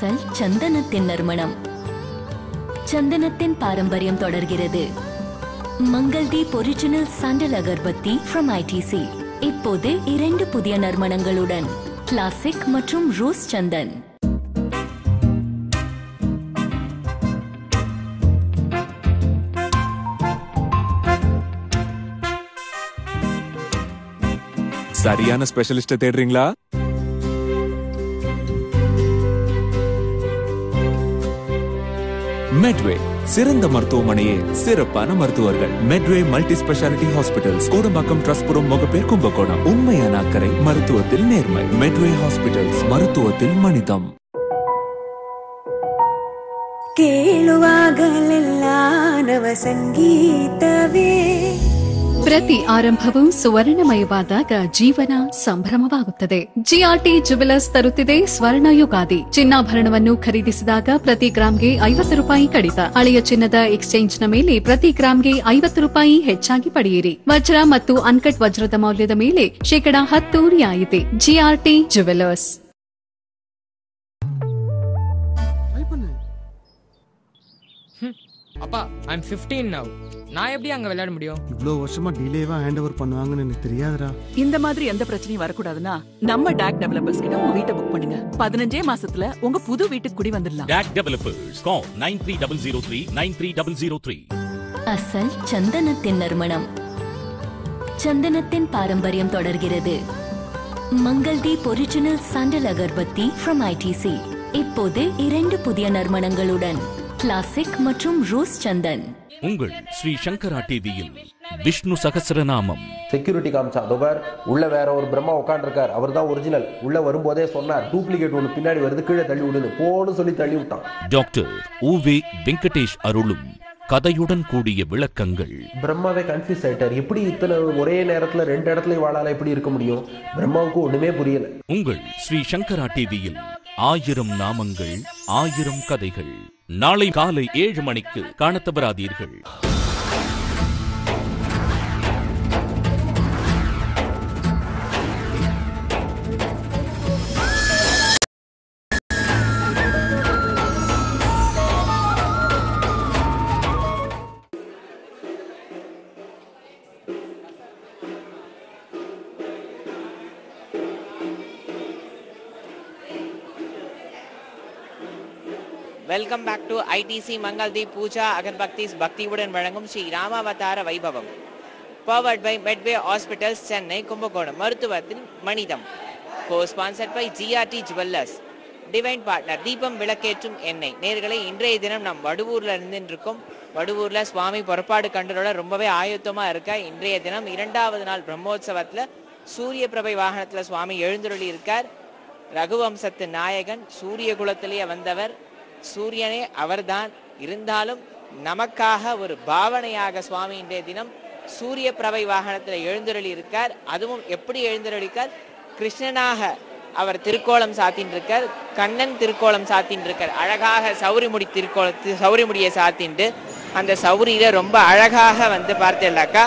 அசல் சந்தனத்தின் நறுமணம். சந்தனத்தின் பாரம்பரியம் தொடர்கிறது. Mangaldeep original sandal agarbatti from I T C இப்போது இரண்டு புதிய நறுமணங்களுடன், கிளாசிக் மற்றும் ரோஸ் சந்தன். சரியான ஸ்பெஷலிஸ்ட தேடுறீங்களா? மெட்வே சிறந்த மருத்துவமனையே சிறப்பான மருத்துவர்கள். Medway multi speciality hospitals, Kodambakkam, Trustpuram, Mogappair, Kumbakonam. உண்மையான அக்கறை மருத்துவத்தில் நேர்மை. மெட்வே ஹாஸ்பிட்டல்ஸ், மருத்துவத்தில் மனிதம். ಕೇಳುವಾಗಲೆಲ್ಲ ನವ ಸಂಗೀತವೇ. ಪ್ರತಿ ಆರಂಭವು ಸುವರ್ಣಮಯವಾದಾಗ ಜೀವನ ಸಂಭ್ರಮವಾಗುತ್ತದೆ. ಜಿಆರ್ಟಿ ಜುವೆಲರ್ಸ್ ತರುತ್ತಿದೆ ಸ್ವರ್ಣ ಯುಗಾದಿ. ಚಿನ್ನಾಭರಣವನ್ನು ಖರೀದಿಸಿದಾಗ ಪ್ರತಿ ಗ್ರಾಂಗೆ ಐವತ್ತು ರೂಪಾಯಿ ಕಡಿತ. ಹಳೆಯ ಚಿನ್ನದ ಎಕ್ಸ್ಚೇಂಜ್ನ ಮೇಲೆ ಪ್ರತಿ ಗ್ರಾಂಗೆ ಐವತ್ತು ರೂಪಾಯಿ ಹೆಚ್ಚಾಗಿ ಪಡೆಯಿರಿ. ವಜ್ರ ಮತ್ತು ಅನ್ಕಟ್ ವಜ್ರದ ಮೌಲ್ಯದ ಮೇಲೆ ಶೇಕಡಾ ಹತ್ತು ರಿಯಾಯಿತಿ. GRT jewellers. அப்பா, I'm fifteen now. நான் எப்படி அங்க விளையாட முடியும்? இவ்ளோ வருஷமா டிலேவா ஹேண்ட் ஓவர் பண்ணுவாங்கன்னு எனக்கு தெரியாதுடா. இந்த மாதிரி எந்த பிரச்சனையும் வரக்கூடாதுன்னா நம்ம டாக் டெவலப்பர்ஸ் கிட்ட உங்க வீட்டை புக் பண்ணுங்க. பதினஞ்சே மாசத்துல உங்க புது வீட்டுக்கு குடி வந்துடலாம். DAC developers, call nine three zero zero three nine three zero zero three. அசல் சந்தனத்தின் நறுமணம். சந்தனத்தின் பாரம்பரியம் தொடர்கிறது. Mangaldeep original sandal agarbatti from I T C இப்போது இரண்டு புதிய நறுமணங்களுடன், கிளாசிக் மற்றும் ரோஸ் சந்தன். உங்கள் ஸ்ரீ சங்கரா டிவியில் விஷ்ணு சகஸ்ரநாமம். செக்யூரிட்டி காமிச்சா தோபர் உள்ள வேற ஒரு பிரம்மா உட்காந்துருக்கார், அவர் தான் ஒரிஜினல். உள்ள வரும்போதே சொன்னார், டூப்ளிகேட் ஒன்று பின்னாடி வருது, கீழே தள்ளி விடுது போன்னு சொல்லி தள்ளி விட்டான். டாக்டர் ஊவே வெங்கடேஷ் அருளும் கதையுடன் கூடிய விளக்கங்கள். பிரம்மாவே கன்ஃபியூஸ் ஆயிட்டார், எப்படி இத்தனை ஒரே நேரத்துல ரெண்டு இடத்துல வாழால எப்படி இருக்க முடியும்? பிரம்மாவுக்கு ஒண்ணுமே புரியல. உங்கள் ஸ்ரீ சங்கரா டிவியில் ஆயிரம் நாமங்கள், ஆயிரம் கதைகள். நாளை காலை ஏழு மணிக்கு காணத் தவறாதீர்கள். Welcome back to ITC Mangaldeep puja agarbattis பக்தியுடன் வழங்கும் ஸ்ரீ ராமாவதார வைபவம். Powered by Medway hospitals, Chennai, Kumbakonam. மருத்துவத்தில் மனிதம். Co sponsored by GRT jewellers. Divine partner தீபம் விளக்கேற்றும் எண்ணெய். நேர்களை இன்றைய தினம் நம் வடுவூர்ல இருந்துட்டு இருக்கோம். வடுவூர்ல சுவாமி புறப்பாடு கண்டரோட ரொம்பவே ஆயுத்தமா இருக்க. இன்றைய தினம் இரண்டாவது நாள் பிரம்மோற்சவத்துல சூரிய பிரபை வாகனத்துல சுவாமி எழுந்தருளி இருக்கார். ரகுவம்சத்து நாயகன், சூரிய குலத்திலேயே வந்தவர், சூரியனே அவர்தான். இருந்தாலும் நமக்காக ஒரு பாவனையாக சுவாமி இன்றைய தினம் சூரிய பிரபை வாகனத்தில் எழுந்தருளி இருக்கார். அதுவும் எப்படி எழுந்தருளிக்கார்? கிருஷ்ணனாக அவர் திருக்கோலம் சாத்தின் இருக்கார், கண்ணன் திருக்கோலம் சாத்தின் இருக்கார். அழகாக சௌரிமுடி திருக்கோல சௌரிமுடியை சாத்தின்ட்டு அந்த சௌரியில ரொம்ப அழகாக வந்து பார்த்தேன்னாக்கா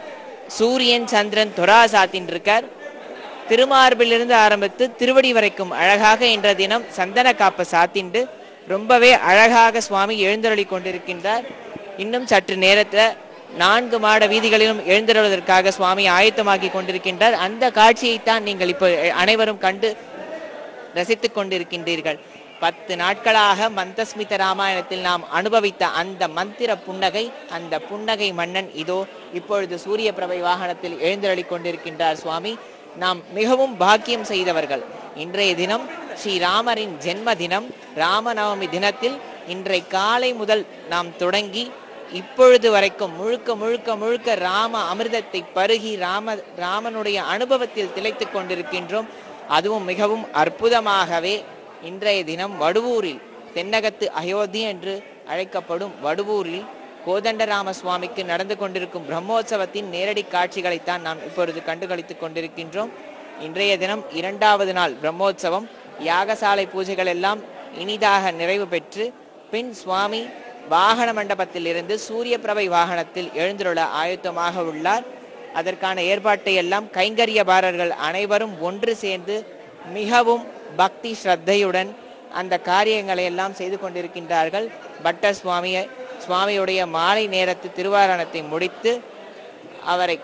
சூரியன் சந்திரன் தொரா சாத்தின் இருக்கார். திருமார்பிலிருந்து ஆரம்பித்து திருவடி வரைக்கும் அழகாக இன்ற தினம் சந்தன காப்பை சாத்திண்டு ரொம்பவே அழகாக சுவாமி எழுந்தருளி கொண்டிருக்கின்றார். இன்னும் சற்று நேரத்தில் நான்கு மாட வீதிகளிலும் எழுந்தருள்வதற்காக சுவாமி ஆயத்தமாக்கி கொண்டிருக்கின்றார். அந்த காட்சியைத்தான் நீங்கள் இப்போ அனைவரும் கண்டு ரசித்துக் கொண்டிருக்கின்றீர்கள். பத்து நாட்களாக மந்தஸ்மித ராமாயணத்தில் நாம் அனுபவித்த அந்த மந்திர புன்னகை, அந்த புன்னகை மன்னன் இதோ இப்பொழுது சூரிய பிரபை வாகனத்தில் எழுந்தருளி கொண்டிருக்கின்றார் சுவாமி. நாம் மிகவும் பாக்கியம் செய்தவர்கள். இன்றைய தினம் ஸ்ரீராமரின் ஜென்ம தினம். ராமநவமி தினத்தில் இன்றை காலை முதல் நாம் தொடங்கி இப்பொழுது வரைக்கும் முழுக்க முழுக்க முழுக்க ராம அமிர்தத்தை பருகி ராம ராமனுடைய அனுபவத்தில் திளைத்துக் கொண்டிருக்கின்றோம். அதுவும் மிகவும் அற்புதமாகவே இன்றைய தினம் வடுவூரில், தென்னகத்து அயோத்தி என்று அழைக்கப்படும் வடுவூரில் கோதண்டராம சுவாமிக்கு நடந்து கொண்டிருக்கும் பிரம்மோற்சவத்தின் நேரடி காட்சிகளைத்தான் நாம் இப்பொழுது கண்டுகளித்துக் கொண்டிருக்கின்றோம். இன்றைய தினம் இரண்டாவது நாள் பிரம்மோற்சவம். யாகசாலை பூஜைகள் எல்லாம் இனிதாக நிறைவு பெற்று பின் சுவாமி வாகன மண்டபத்தில் இருந்து சூரிய பிரபை வாகனத்தில் எழுந்துள்ள ஆயுத்தமாக உள்ளார். அதற்கான ஏற்பாட்டை எல்லாம் கைங்கரியபாரர்கள் அனைவரும் ஒன்று சேர்ந்து மிகவும் பக்தி ஸ்ரத்தையுடன் அந்த காரியங்களை எல்லாம் செய்து கொண்டிருக்கின்றார்கள். பட்டர் சுவாமியை சுவாமியுடைய மாலை நேரத்து திருவாரணத்தை முடித்து அவரை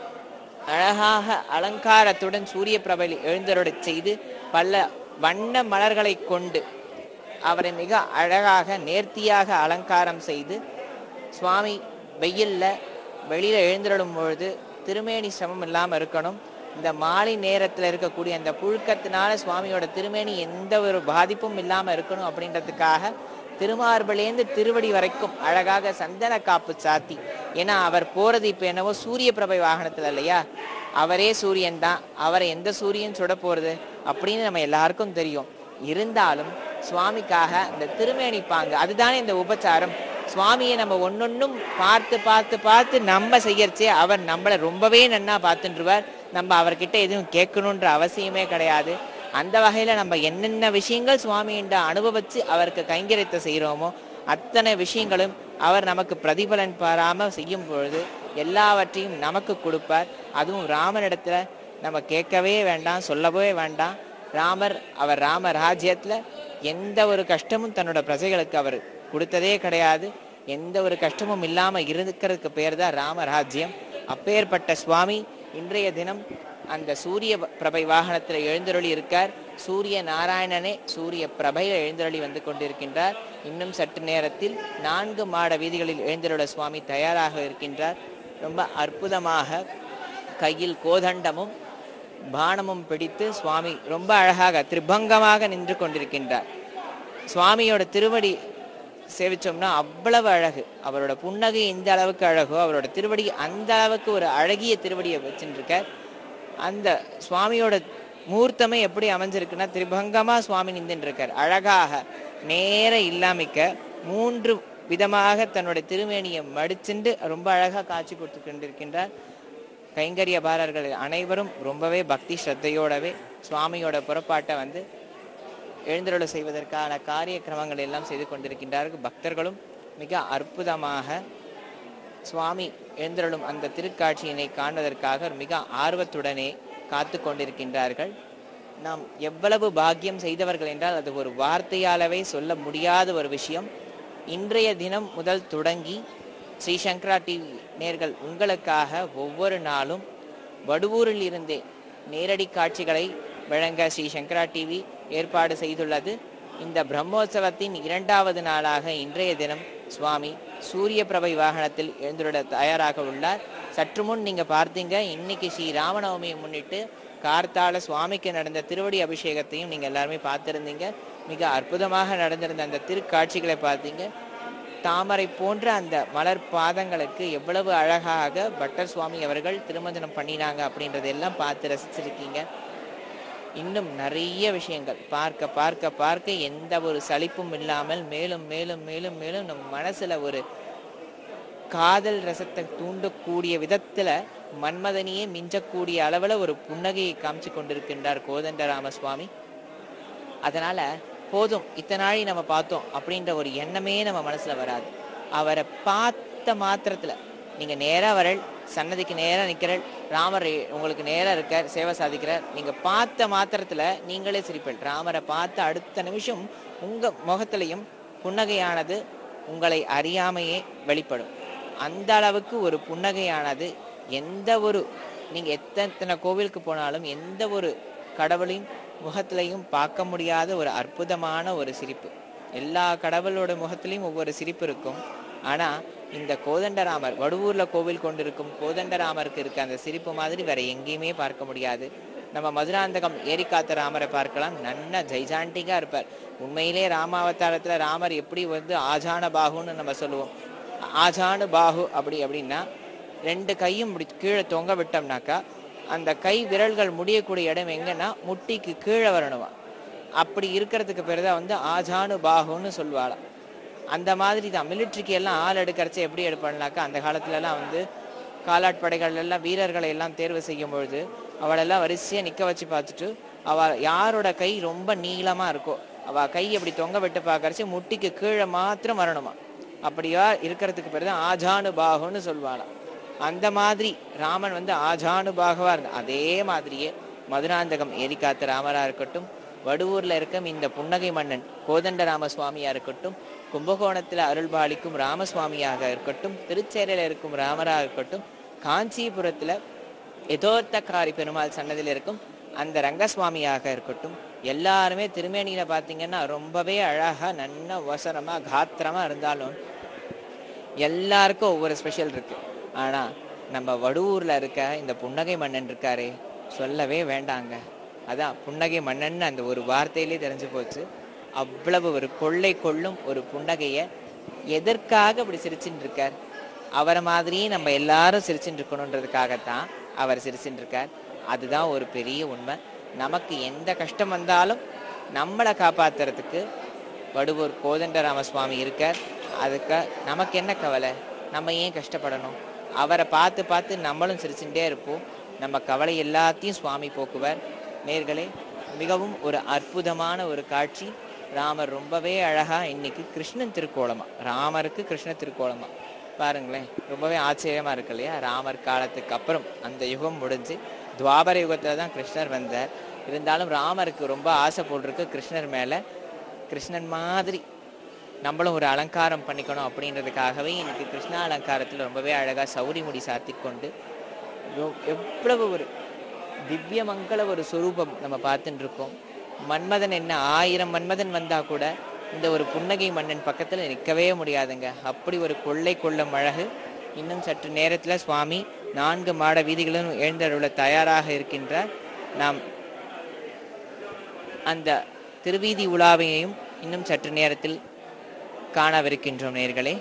அழகாக அலங்காரத்துடன் சூரிய பிரபையில் எழுந்தருளச் செய்து பல வண்ண மலர்களை கொண்டு அவரை மிக அழகாக நேர்த்தியாக அலங்காரம் செய்து சுவாமி வெயில்ல வெளியில எழுந்தருளும் பொழுது திருமேனி சிரமம் இல்லாமல் இருக்கணும். இந்த மாலை நேரத்தில் இருக்கக்கூடிய அந்த புழுக்கத்தினால சுவாமியோட திருமேனி எந்த ஒரு பாதிப்பும் இல்லாமல் இருக்கணும் அப்படின்றதுக்காக திருமார்பிலேந்து திருவடி வரைக்கும் அழகாக சந்தன காப்பு சாத்தி, ஏன்னா அவர் போறது இப்ப என்னவோ சூரிய பிரபை வாகனத்துல இல்லையா, அவரே சூரியன் தான், அவரை எந்த சூரியன் சுட போறது அப்படின்னு நம்ம எல்லாருக்கும் தெரியும். இருந்தாலும் சுவாமிக்காக இந்த திருமேனி பாங்கு அதுதானே இந்த உபச்சாரம். சுவாமியை நம்ம ஒன்னொன்னும் பார்த்து பார்த்து பார்த்து நம்ம செய்யறச்சே அவர் நம்மளை ரொம்பவே நன்னா பார்த்துருவார். நம்ம அவர்கிட்ட எதுவும் கேட்கணுன்ற அவசியமே கிடையாது. அந்த வகையில நம்ம என்னென்ன விஷயங்கள் சுவாமியின்ற அனுபவிச்சு அவருக்கு கைங்கரியத்தை செய்யறோமோ அத்தனை விஷயங்களும் அவர் நமக்கு பிரதிபலன் பாராம செய்யும் பொழுது எல்லாவற்றையும் நமக்கு கொடுப்பார். அதுவும் ராமனிடத்துல நம்ம கேட்கவே வேண்டாம், சொல்லவே வேண்டாம். ராமர் அவர் ராம ராஜ்யத்துல எந்த ஒரு கஷ்டமும் தன்னோட பிரஜைகளுக்கு அவர் கொடுத்ததே கிடையாது. எந்த ஒரு கஷ்டமும் இல்லாம இருக்கிறதுக்கு பேர் தான் ராமராஜ்யம். அப்பேற்பட்ட சுவாமி இன்றைய தினம் அந்த சூரிய பிரபை வாகனத்தில் எழுந்தருளி இருக்கார். சூரிய நாராயணனே சூரிய பிரபையில் எழுந்தருளி வந்து கொண்டிருக்கின்றார். இன்னும் சற்று நேரத்தில் நான்கு மாட வீதிகளில் எழுந்தருள சுவாமி தயாராக இருக்கின்றார். ரொம்ப அற்புதமாக கையில் கோதண்டமும் பானமும் பிடித்து சுவாமி ரொம்ப அழகாக திரிபங்கமாக நின்று கொண்டிருக்கின்றார். சுவாமியோட திருவடி சேவிச்சோம்னா அவ்வளவு அழகு. அவரோட புன்னகை எந்த அளவுக்கு அழகோ அவரோட திருவடி அந்த அளவுக்கு ஒரு அழகிய திருவடியை வச்சுருக்கார். அந்த சுவாமியோட மூர்த்தமே எப்படி அமைஞ்சிருக்குன்னா திரிபங்கமா சுவாமி நின்றுட்டு இருக்கார். அழகாக நேர இல்லாமிக்க மூன்று விதமாக தன்னுடைய திருமேனியை மடிச்சுண்டு ரொம்ப அழகா காட்சி கொடுத்து கொண்டிருக்கின்றார். கைங்கரியபாரர்கள் அனைவரும் ரொம்பவே பக்தி ஸ்ரத்தையோடவே சுவாமியோட புறப்பாட்டை வந்து எழுந்தருளை செய்வதற்கான காரிய கிரமங்கள் எல்லாம் செய்து கொண்டிருக்கின்றார்கள். பக்தர்களும் மிக அற்புதமாக சுவாமி எழுந்தருளும் அந்த திருக்காட்சியினை காண்பதற்காக மிக ஆர்வத்துடனே காத்து கொண்டிருக்கின்றார்கள். நாம் எவ்வளவு பாக்கியம் செய்தவர்கள் என்றால் அது ஒரு வார்த்தையாலவே சொல்ல முடியாத ஒரு விஷயம். இன்றைய தினம் முதல் தொடங்கி ஸ்ரீ சங்கரா டிவி நேர்கள் உங்களுக்காக ஒவ்வொரு நாளும் வடுவூரில் இருந்தே நேரடி காட்சிகளை வழங்க ஸ்ரீ சங்கரா டிவி ஏற்பாடு செய்துள்ளது. இந்த பிரம்மோற்சவத்தின் இரண்டாவது நாளாக இன்றைய தினம் சுவாமி சூரிய பிரபை வாகனத்தில் எழுந்துள்ள தயாராக உள்ளார். சற்று முன் நீங்க பார்த்தீங்க, இன்னைக்கு ஸ்ரீ ராமநவமியை முன்னிட்டு கார்த்தால சுவாமிக்கு நடந்த திருவடி அபிஷேகத்தையும் நீங்க எல்லாருமே பார்த்திருந்தீங்க. மிக அற்புதமாக நடந்திருந்த அந்த திருக்காட்சிகளை பார்த்தீங்க. தாமரை போன்ற அந்த மலர் பாதங்களுக்கு எவ்வளவு அழகாக பட்டர் சுவாமி அவர்கள் திருமஞ்சனம் பண்ணினாங்க அப்படின்றதெல்லாம் பார்த்து ரசிச்சிருக்கீங்க. இன்னும் நிறைய விஷயங்கள் பார்க்க பார்க்க பார்க்க எந்த ஒரு சலிப்பும் இல்லாமல் மேலும் மேலும் மேலும் மேலும் நம் மனசுல ஒரு காதல் ரசத்தை தூண்டக்கூடிய விதத்துல மன்மதனியே மிஞ்சக்கூடிய அளவுல ஒரு புன்னகையை காமிச்சு கொண்டிருக்கின்றார் கோதண்டராம சுவாமி. அதனால போதும் இத்தனை நாளை நம்ம பார்த்தோம் அப்படின்ற ஒரு எண்ணமே நம்ம மனசுல வராது. அவரை பார்த்த மாத்திரத்துல நீங்க நேரா வரல் சன்னதிக்கு நேரா நிக்கிறல், ராமர் உங்களுக்கு நேரா இருக்கார், சேவை சாதிக்கிறார், நீங்க பார்த்த மாத்திரத்துல நீங்களே சிரிப்பல். ராமரை பார்த்த அடுத்த நிமிஷம் உங்க முகத்திலையும் புன்னகையானது உங்களை அறியாமையே வெளிப்படும். அந்த அளவுக்கு ஒரு புன்னகையானது எந்த ஒரு நீங்க எத்தனை கோவிலுக்கு போனாலும் எந்த ஒரு கடவுளையும் முகத்திலையும் பார்க்க முடியாத ஒரு அற்புதமான ஒரு சிரிப்பு. எல்லா கடவுளோட முகத்திலையும் ஒவ்வொரு சிரிப்பு இருக்கும். ஆனா இந்த கோதண்டராமர் வடுவூர்ல கோவில் கொண்டிருக்கும் கோதண்டராமருக்கு இருக்க அந்த சிரிப்பு மாதிரி வேற எங்கேயுமே பார்க்க முடியாது. நம்ம மதுராந்தகம் ஏரிக்காத்த ராமரை பார்க்கலாம், நன்ன ஜெய்ஜாண்டிகா இருப்பார். உண்மையிலே ராமாவதாரத்துல ராமர் எப்படி வந்து ஆஜான பாகுன்னு நம்ம சொல்லுவோம். ஆஜானு பாகு அப்படி அப்படின்னா ரெண்டு கையும் இப்படி கீழே தொங்க விட்டோம்னாக்கா அந்த கை விரல்கள் முடியக்கூடிய இடம் எங்கன்னா முட்டிக்கு கீழே வரணுமா. அப்படி இருக்கிறதுக்கு பேருதான் வந்து ஆஜானு பாகுன்னு சொல்லுவாளாம். அந்த மாதிரி தான் மிலிட்ரிக்கு எல்லாம் ஆள் எடுக்கிறச்சே எப்படி எடுப்பாள்னாக்கா அந்த காலத்துல எல்லாம் வந்து காலாட்படைகள் எல்லாம் வீரர்களை எல்லாம் தேர்வு செய்யும் பொழுது அவளெல்லாம் வரிசையா நிக்க வச்சு பார்த்துட்டு அவ யாரோட கை ரொம்ப நீளமா இருக்கோ அவ கை அப்படி தொங்க விட்டு பார்க்கறச்சு முட்டிக்கு கீழே மாத்திரம் வரணுமா. அப்படியா இருக்கிறதுக்கு பேர் தான் ஆஜானு பாகுன்னு சொல்லுவாளாம். அந்த மாதிரி ராமன் வந்து ஆஜானு பாகவா இருந்த அதே மாதிரியே மதுராந்தகம் ஏரிக்காத்த ராமரா இருக்கட்டும், வடுவூர்ல இருக்கும் இந்த புன்னகை மன்னன் கோதண்டராம சுவாமியா இருக்கட்டும், கும்பகோணத்துல அருள்பாலிக்கும் ராமசுவாமியாக இருக்கட்டும், திருச்சேரையில இருக்கும் ராமராக இருக்கட்டும், காஞ்சிபுரத்துல யதோர்த்தக்காரி பெருமாள் சன்னதியில் இருக்கும் அந்த ரங்கசுவாமியாக இருக்கட்டும், எல்லாருமே திருமேனியில பார்த்தீங்கன்னா ரொம்பவே அழகா நன்ன வசரமா காத்திரமா இருந்தாலும் எல்லாருக்கும் ஒவ்வொரு ஸ்பெஷல் இருக்கு. ஆனா நம்ம வடுவூர்ல இருக்க இந்த புன்னகை மன்னன் இருக்காரே, சொல்லவே வேண்டாங்க. அதான் புன்னகை மன்னன் அந்த ஒரு வார்த்தையிலே தெரிஞ்சு போச்சு. அவ்வளவு ஒரு கொள்ளை கொள்ளும் ஒரு புன்னகைய எதற்காக அப்படி சிரிச்சுட்டு இருக்கார்? அவரை மாதிரியே நம்ம எல்லாரும் சிரிச்சுட்டு இருக்கணுன்றதுக்காகத்தான் அவர் சிரிச்சுட்டு இருக்கார். அதுதான் ஒரு பெரிய உண்மை. நமக்கு எந்த கஷ்டம் வந்தாலும் நம்மளை காப்பாத்துறதுக்கு வடுவூர் கோதண்டராம சுவாமி இருக்கார். அதுக்கு நமக்கு என்ன கவலை? நம்ம ஏன் கஷ்டப்படணும்? அவரை பார்த்து பார்த்து நம்மளும் சிரிச்சுட்டே இருப்போம். நம்ம கவலை எல்லாத்தையும் சுவாமி போக்குவார். நேர்களே, மிகவும் ஒரு அற்புதமான ஒரு காட்சி. ராமர் ரொம்பவே அழகா இன்னைக்கு கிருஷ்ணன் திருக்கோலமா, ராமருக்கு கிருஷ்ண திருக்கோலமா பாருங்களேன். ரொம்பவே ஆச்சரியமா இருக்கு இல்லையா? ராமர் காலத்துக்கு அப்புறம் அந்த யுகம் முடிஞ்சு துவாபர யுகத்துல தான் கிருஷ்ணர் வந்தார். இருந்தாலும் ராமருக்கு ரொம்ப ஆசை போட்டிருக்கு கிருஷ்ணர் மேல. கிருஷ்ணன் மாதிரி நம்மளும் ஒரு அலங்காரம் பண்ணிக்கணும் அப்படின்றதுக்காகவே இன்னைக்கு கிருஷ்ணா அலங்காரத்தில் ரொம்பவே அழகா சௌரி முடி சாத்தி கொண்டு எவ்வளவு ஒரு திவ்ய மங்கள ஒரு சொரூபம் நம்ம பார்த்துட்டு இருக்கோம். மன்மதன் என்ன ஆயிரம் மன்மதன் வந்தா கூட இந்த ஒரு புன்னகை மன்னன் பக்கத்துல நிற்கவே முடியாதுங்க. அப்படி ஒரு கொள்ளை கொள்ளும் அழகு. இன்னும் சற்று நேரத்துல சுவாமி நான்கு மாட வீதிகளும் எழுந்தருள தயாராக இருக்கின்றார். நாம் அந்த திருவீதி உலாவையையும் இன்னும் சற்று நேரத்தில் காணவிருக்கின்றோம் நேயர்களே.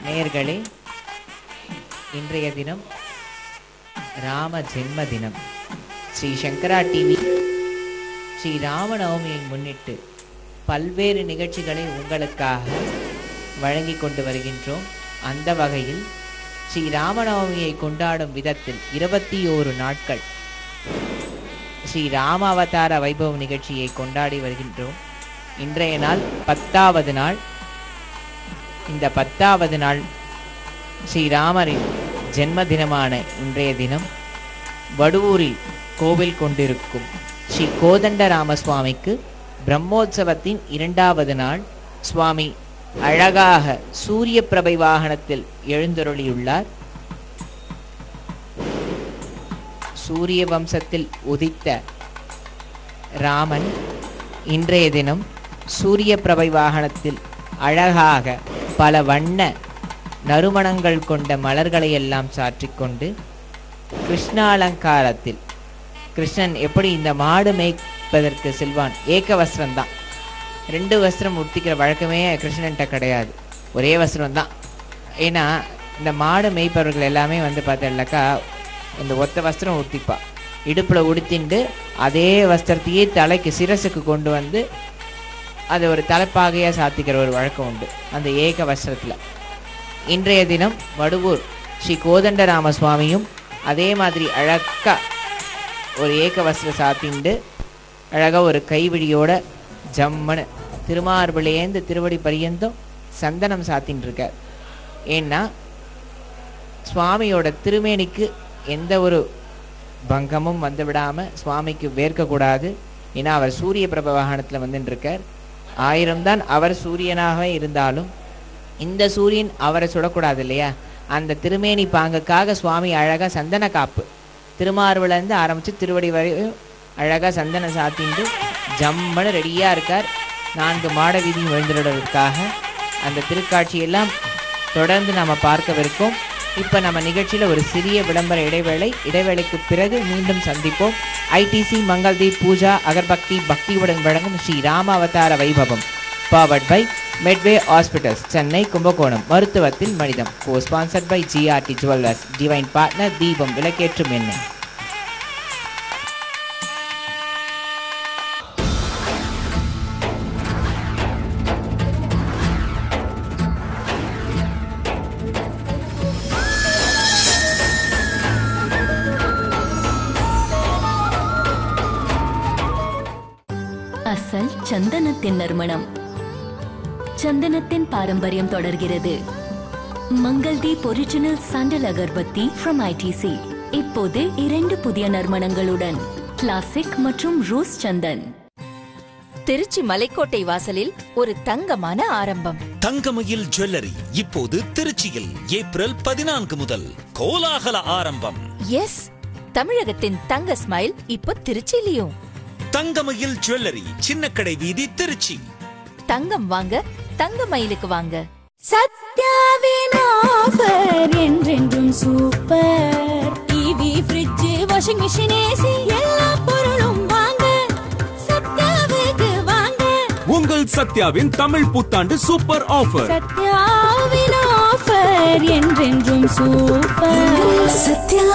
நேயர்களே, இன்றைய தினம் ராம ஜென்ம தினம். ஸ்ரீ சங்கரா டிவி ஸ்ரீ ராமநவமியை முன்னிட்டு பல்வேறு நிகழ்ச்சிகளை உங்களுக்காக வழங்கி கொண்டு வருகின்றோம். அந்த வகையில் ஸ்ரீ ராமநவமியை கொண்டாடும் விதத்தில் இருபத்தி ஓரு நாட்கள் ஸ்ரீ ராம அவதார வைபவ நிகழ்ச்சியை கொண்டாடி வருகின்றோம். இன்றைய நாள் பத்தாவது நாள். இந்த பத்தாவது நாள் ஸ்ரீராமரின் ஜென்ம தினமான இன்றைய தினம் வடுவூரில் கோவில் கொண்டிருக்கும் ஸ்ரீ கோதண்டராம சுவாமிக்கு பிரம்மோற்சவத்தின் இரண்டாவது நாள். சுவாமி அழகாக சூரிய பிரபை வாகனத்தில் எழுந்தருளியுள்ளார். சூரிய வம்சத்தில் உதித்த ராமன் இன்றைய தினம் சூரிய பிரபை வாகனத்தில் அழகாக பல வண்ண நறுமணங்கள் கொண்ட மலர்களை எல்லாம் சாற்றிக்கொண்டு கிருஷ்ணாலங்காரத்தில், கிருஷ்ணன் எப்படி இந்த மாடு மேய்ப்பதற்கு செல்வான், ஏக வஸ்திரம்தான், ரெண்டு வஸ்திரம் உடுத்திக்கிற வழக்கமே கிருஷ்ணன்கிட்ட கிடையாது, ஒரே வஸ்திரம்தான். ஏன்னா இந்த மாடு மேய்ப்பவர்கள் எல்லாமே வந்து பார்த்தாக்கா இந்த ஒத்த வஸ்திரம் உடுத்திப்பா, இடுப்பில் உடுத்திண்டு அதே வஸ்திரத்தையே தலைக்கு சிரசுக்கு கொண்டு வந்து அது ஒரு தலைப்பாகையாக சாத்திக்கிற ஒரு வழக்கம் உண்டு அந்த ஏக வஸ்திரத்தில். இன்றைய தினம் வடுவூர் ஸ்ரீ கோதண்டராம சுவாமியும் அதே மாதிரி அழகா ஒரு ஏக வஸ்திரம் சாத்திண்டு அழகாக ஒரு கைவிழியோட ஜம்மனு திருமார்பிலேந்து திருவடி பரியந்தம் சந்தனம் சாத்தின்னு இருக்கார். ஏன்னா சுவாமியோட திருமேனிக்கு எந்த ஒரு பங்கமும் வந்து விடாமல் சுவாமிக்கு வேர்க்கக்கூடாது. ஏன்னா அவர் சூரிய பிரப வாகனத்தில் வந்துட்டு இருக்கார். ஆயிரம் தான் அவர் சூரியனாகவே இருந்தாலும் இந்த சூரியன் அவரை சுடக்கூடாது இல்லையா? அந்த திருமேனி பாங்குக்காக சுவாமி அழகாக சந்தன காப்பு திருமார்பிலேருந்து ஆரம்பித்து திருவடி வரையும் அழகாக சந்தனம் சாத்திட்டு ஜம்மனு ரெடியாக இருக்கார். நான்கு மாட வீதியும் எழுந்துள்ளதற்காக அந்த திருக்காட்சியெல்லாம் தொடர்ந்து நாம் பார்க்கவிருக்கோம். இப்போ நம்ம நிகழ்ச்சியில் ஒரு சிறிய விளம்பர இடைவேளை. இடைவேளைக்கு பிறகு மீண்டும் சந்திப்போம். ஐடிசி மங்கள்தீப் பூஜா அகர்பக்தி பக்தியுடன் வழங்கும் ஸ்ரீ ராம அவதார வைபவம் powered by Medway hospitals, Chennai, Kumbakonam. மருத்துவத்தில் மனிதம். Co sponsored by GRT jewellers, divine partner தீபம் விளக்கேற்றும் எண்ணெய். அசல் சந்தனத்தின் நறுமணம். சந்தனத்தின் பாரம்பரியம் தொடர்கிறது. Mangaldeep original sandal agarbatti from ITC இப்போது இரண்டு புதிய நறுமணங்களுடன், கிளாசிக் மற்றும் ரோஸ் சந்தன். திருச்சி மலைக்கோட்டை வாசலில் ஒரு தங்கமான ஆரம்பம். தங்கமயில் ஜுவல்லரி இப்போது திருச்சியில் ஏப்ரல் பதினான்கு முதல் கோலாகல ஆரம்பம். எஸ், தமிழகத்தின் தங்க ஸ்மைல் இப்போ திருச்சியிலும். தங்கமயில் ஜுவல்லரி, சின்னக்கடை வீதி, திருச்சி. தங்கம் வாங்க தங்கமயிலுக்கு வாங்க. சத்யாவின் ஆஃபர் என்றென்றும் super. TV, fridge, washing machine, AC எல்லா பொருளும் வாங்க சத்யாவுக்கு வாங்க. உங்கள் சத்யாவின் தமிழ் புத்தாண்டு சூப்பர் ஆஃபர். சத்யாவின் ஆஃபர் என்றென்றும் super. Sathya.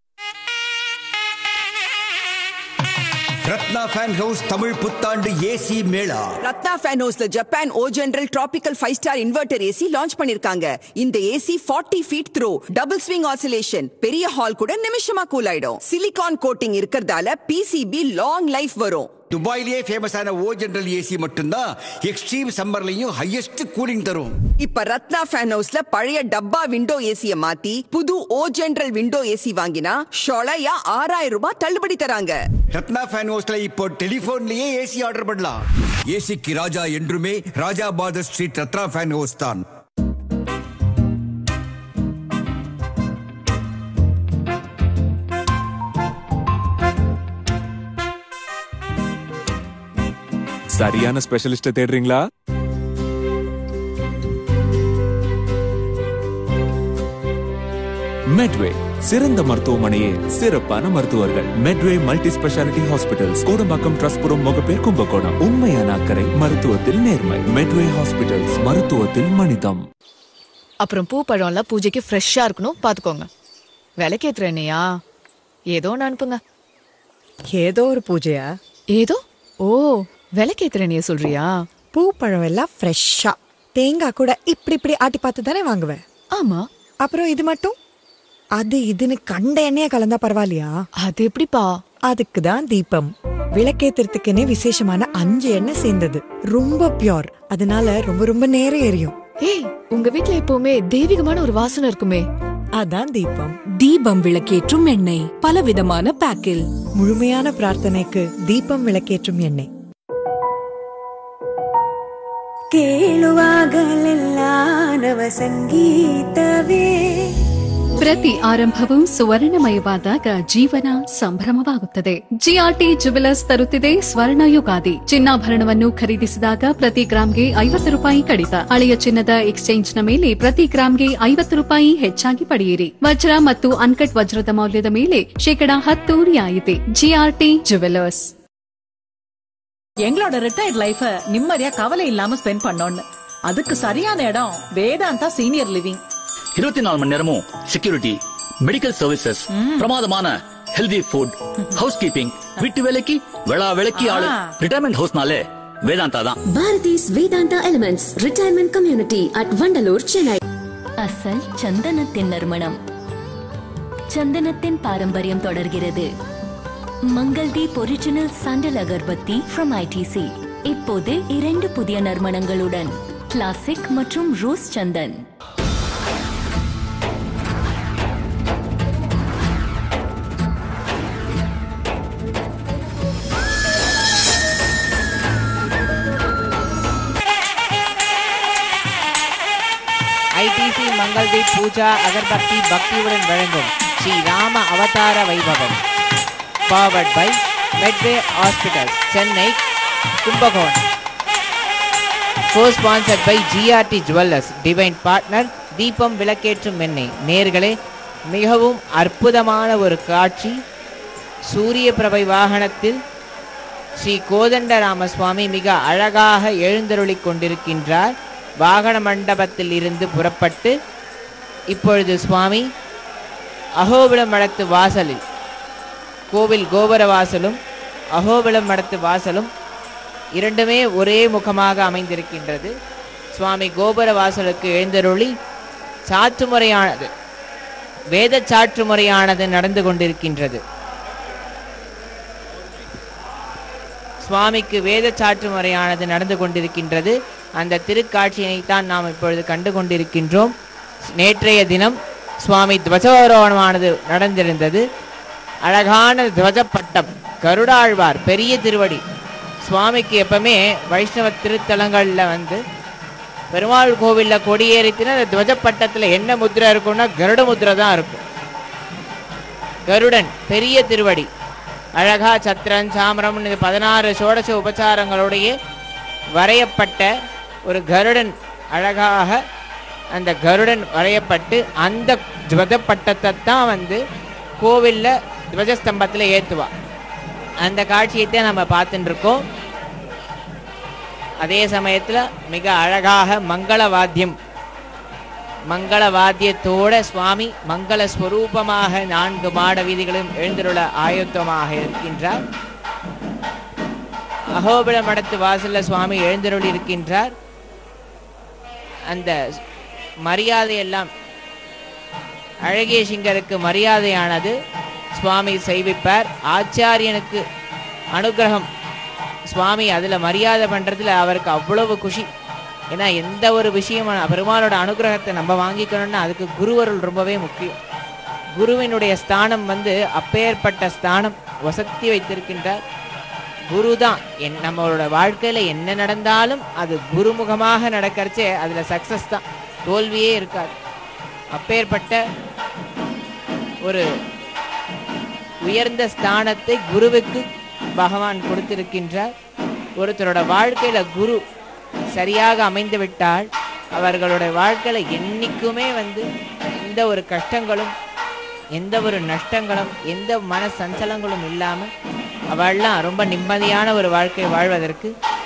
Ratna fan house Tamil புத்தாண்டு ஏசி மேளா. ரத்னா ஃபேன் ஹவுஸ்ல Japan O General tropical five star inverter AC launch பண்ணிருக்காங்க. இந்த AC forty feet throw, double swing oscillation, பெரிய ஹால் கூட நிமிஷமா கூல் ஆயிடும். சிலிகான் கோட்டிங் இருக்கறதால பிசிபி லாங் லைஃப் வரும். துபாயிலேயே ஃபேமஸான ஓ ஜெனரல் ஏசி மட்டும்தான் எக்ஸ்ட்ரீம் சம்மர்லயும் ஹையஸ்ட் கூலிங் தரும். இப்ப ரத்னா ஃபேன் ஹவுஸ்ல பழைய டப்பா விண்டோ ஏசிய மாத்தி புது ஓ ஜெனரல் விண்டோ ஏசி வாங்கினா ஷொலையா ஆறாயிரம் ரூபாய் தள்ளுபடி தராங்க. ரத்னா ஃபேன் ஹவுஸ்ல இப்போ டெலிபோன்லயே ஏசி ஆர்டர் பண்ணலாம். ஏசிக்கு ராஜா என்றுமே ராஜா பாதர் ஸ்ட்ரீட் ரத்னா ஃபேன் ஹவுஸ் தான். சரியான ஸ்பெஷலிஸ்ட தேடுறீங்களா? மெட்வே சிறந்த மருத்துவமனையே சிறப்பான மருத்துவர்கள். Medway multi speciality hospitals, Kodambakkam, Trustpuram, Mogappair, Kumbakonam. உண்மையான அக்கறை மருத்துவத்தில் நேர்மை. மெட்வே ஹாஸ்பிட்டல்ஸ், மருத்துவத்தில் மனிதம். அப்புறம் பூ பழம்லாம் பூஜைக்கு ஃப்ரெஷ்ஷா இருக்கணும் பாத்துக்கோங்க. விளக்கேத்துற எண்ணெயா ஏதோ ஒன்று அனுப்புங்க. ஏதோ ஒரு பூஜையா? ஏதோ ஓ விளக்கேத்துற எண்ணெய சொல்றியா? பூ பழம் எல்லாம் ஃப்ரெஷ்ஷா, தேங்காய் கூட இப்படி இப்படி ஆட்டி பார்த்து தானே வாங்குவேன். ஆமா. அப்புறம் இது மட்டும் அது இதுன்னு கண்ட எண்ணெய கலந்தா பரவாயில்லையா? அது எப்படிப்பா? அதுக்குதான் தீபம். விளக்கேத்துறதுக்குன்னே விசேஷமான அஞ்சு எண்ணெய் சேர்ந்தது. ரொம்ப பியோர், அதனால ரொம்ப ரொம்ப நேரம் எரியும். ஏய், உங்க வீட்ல எப்பவுமே தெய்வீகமான ஒரு வாசனை இருக்குமே, அதான் தீபம். தீபம் விளக்கேற்றும் எண்ணெய், பல விதமான பேக்கில். முழுமையான பிரார்த்தனைக்கு தீபம் விளக்கேற்றும் எண்ணெய். ಕೇಳುವಾಗಲೆಲ್ಲ ನವ ಸಂಗೀತವೇ. ಪ್ರತಿ ಆರಂಭವೂ ಸುವರ್ಣಮಯವಾದಾಗ ಜೀವನ ಸಂಭ್ರಮವಾಗುತ್ತದೆ. ಜಿಆರ್ಟಿ ಜುವೆಲರ್ಸ್ ತರುತ್ತಿದೆ ಸ್ವರ್ಣ ಯುಗಾದಿ. ಚಿನ್ನಾಭರಣವನ್ನು ಖರೀದಿಸಿದಾಗ ಪ್ರತಿ ಗ್ರಾಂಗೆ ಐವತ್ತು ರೂಪಾಯಿ ಕಡಿತ. ಹಳೆಯ ಚಿನ್ನದ ಎಕ್ಸ್ಚೇಂಜ್ನ ಮೇಲೆ ಪ್ರತಿ ಗ್ರಾಂಗೆ ಐವತ್ತು ರೂಪಾಯಿ ಹೆಚ್ಚಾಗಿ ಪಡೆಯಿರಿ. ವಜ್ರ ಮತ್ತು ಅನ್ಕಟ್ ವಜ್ರದ ಮೌಲ್ಯದ ಮೇಲೆ ಶೇಕಡಾ ಹತ್ತು ರಿಯಾಯಿತಿ. GRT jewellers. எங்களோட ரிட்டையர்ட் லைஃப நிம்மதியா கவலை இல்லாம ஸ்பெண்ட் பண்ணோம்னு, அதுக்கு சரியான இடம் வேதாந்தா சீனியர் லிவிங். இருபத்தி நாலு மணி நேரமும் செக்யூரிட்டி, மெடிக்கல் சர்வீசஸ், பிரமாதமான ஹெல்தி ஃபுட், ஹவுஸ் கீப்பிங், வீட்டு வேலைக்கு வேளா வேலைக்கு ஆளு. ரிட்டையர்மெண்ட் ஹவுஸ்னாலே வேதாந்தா தான். Bharathi's Vedanta elements retirement community at Vandalur, Chennai. அசல் சந்தனத்தின் நறுமணம். சந்தனத்தின் பாரம்பரியம் தொடர்கிறது. Mangaldeep original sandal agarbatti from ITC இப்போது இரண்டு புதிய நறுமணங்களுடன், கிளாசிக் மற்றும் ரோஸ் சந்தன். ஐடிசி மங்கள்தீப் பூஜா அகர்பக்தி பக்தியுடன் வழங்கும் ஸ்ரீ ராம அவதார வைபவம். Powered by Medway Hospitals, Chennai, Kumbakonam. Co-sponsored by G R T Jewelers, Divine Partner, தீபம் விளக்கேற்றும் எண்ணெய். நேர்களே, மிகவும் அற்புதமான ஒரு காட்சி. சூரிய பிரபை வாகனத்தில் ஸ்ரீ கோதண்டராம சுவாமி மிக அழகாக எழுந்தருளிக் கொண்டிருக்கின்றார். வாகன மண்டபத்தில் இருந்து புறப்பட்டு இப்பொழுது சுவாமி அகோபிலம் மடத்து வாசலில், கோவில் கோபுர வாசலும் அகோபிலம் மடத்து வாசலும் இரண்டுமே ஒரே முகமாக அமைந்திருக்கின்றது. சுவாமி கோபுர வாசலுக்கு எழுந்தருளி சாற்று முறையானது, வேத சாற்று முறையானது நடந்து கொண்டிருக்கின்றது. சுவாமிக்கு வேத சாற்று முறையானது நடந்து கொண்டிருக்கின்றது. அந்த திருக்காட்சியினைத்தான் நாம் இப்பொழுது கண்டு கொண்டிருக்கின்றோம். நேற்றைய தினம் சுவாமி துவஜாரோகணமானது நடந்திருந்தது. அழகான துவஜப்பட்டம், கருடாழ்வார் பெரிய திருவடி. சுவாமிக்கு எப்பவுமே வைஷ்ணவ திருத்தலங்களில் வந்து பெருமாள் கோவிலில் கொடியேறித்தின அந்த துவஜப்பட்டத்தில் என்ன முத்திரை இருக்கும்னா கருட முத்திரை தான் இருக்கும். கருடன் பெரிய திருவடி, அழகா சத்திரன் சாமரம் பதினாறு சோடச உபச்சாரங்களுடைய வரையப்பட்ட ஒரு கருடன், அழகாக அந்த கருடன் வரையப்பட்டு அந்த துவஜப்பட்டத்தை தான் வந்து கோவிலில் துவஜஸ்தம்பத்தில் ஏற்றுவா. அந்த காட்சியைத்தான் நம்ம பார்த்துட்டு இருக்கோம். அதே சமயத்தில் மிக அழகாக மங்கள வாத்தியம், மங்கள வாத்தியத்தோட சுவாமி மங்கள ஸ்வரூபமாக நான்கு மாட வீதிகளும் எழுந்துள்ள ஆயுத்தமாக இருக்கின்றார். அகோபில மடத்து வாசல்ல சுவாமி எழுந்தருளி இருக்கின்றார். அந்த மரியாதையெல்லாம் அழகிய சிங்கருக்கு மரியாதையானது சுவாமி செய்விப்பார். ஆச்சாரியனுக்கு அனுகிரகம் சுவாமி அதில் மரியாதை பண்ணுறதுல அவருக்கு அவ்வளவு குஷி. ஏன்னா எந்த ஒரு விஷயம் பெருமாளோட அனுகிரகத்தை நம்ம வாங்கிக்கணும்னா அதுக்கு குருவருள் ரொம்பவே முக்கியம். குருவினுடைய ஸ்தானம் வந்து அப்பேற்பட்ட ஸ்தானம் வசத்தி வைத்திருக்கின்றார். குரு தான் என் நம்மளோட வாழ்க்கையில் என்ன நடந்தாலும் அது குருமுகமாக நடக்கிறச்சே அதில் சக்ஸஸ் தான், தோல்வியே இருக்காது. அப்பேற்பட்ட ஒரு உயர்ந்த ஸ்தானத்தை குருவுக்கு பகவான் கொடுத்திருக்கின்றார். ஒருத்தரோட வாழ்க்கையில குரு சரியாக அமைந்து விட்டால் அவர்களோட வாழ்க்கையில என்னைக்குமே வந்து எந்த ஒரு கஷ்டங்களும் எந்த ஒரு நஷ்டங்களும் எந்த மன சஞ்சலங்களும் இல்லாமல் அவள்லாம் ரொம்ப நிம்மதியான ஒரு வாழ்க்கை வாழ்வதற்கு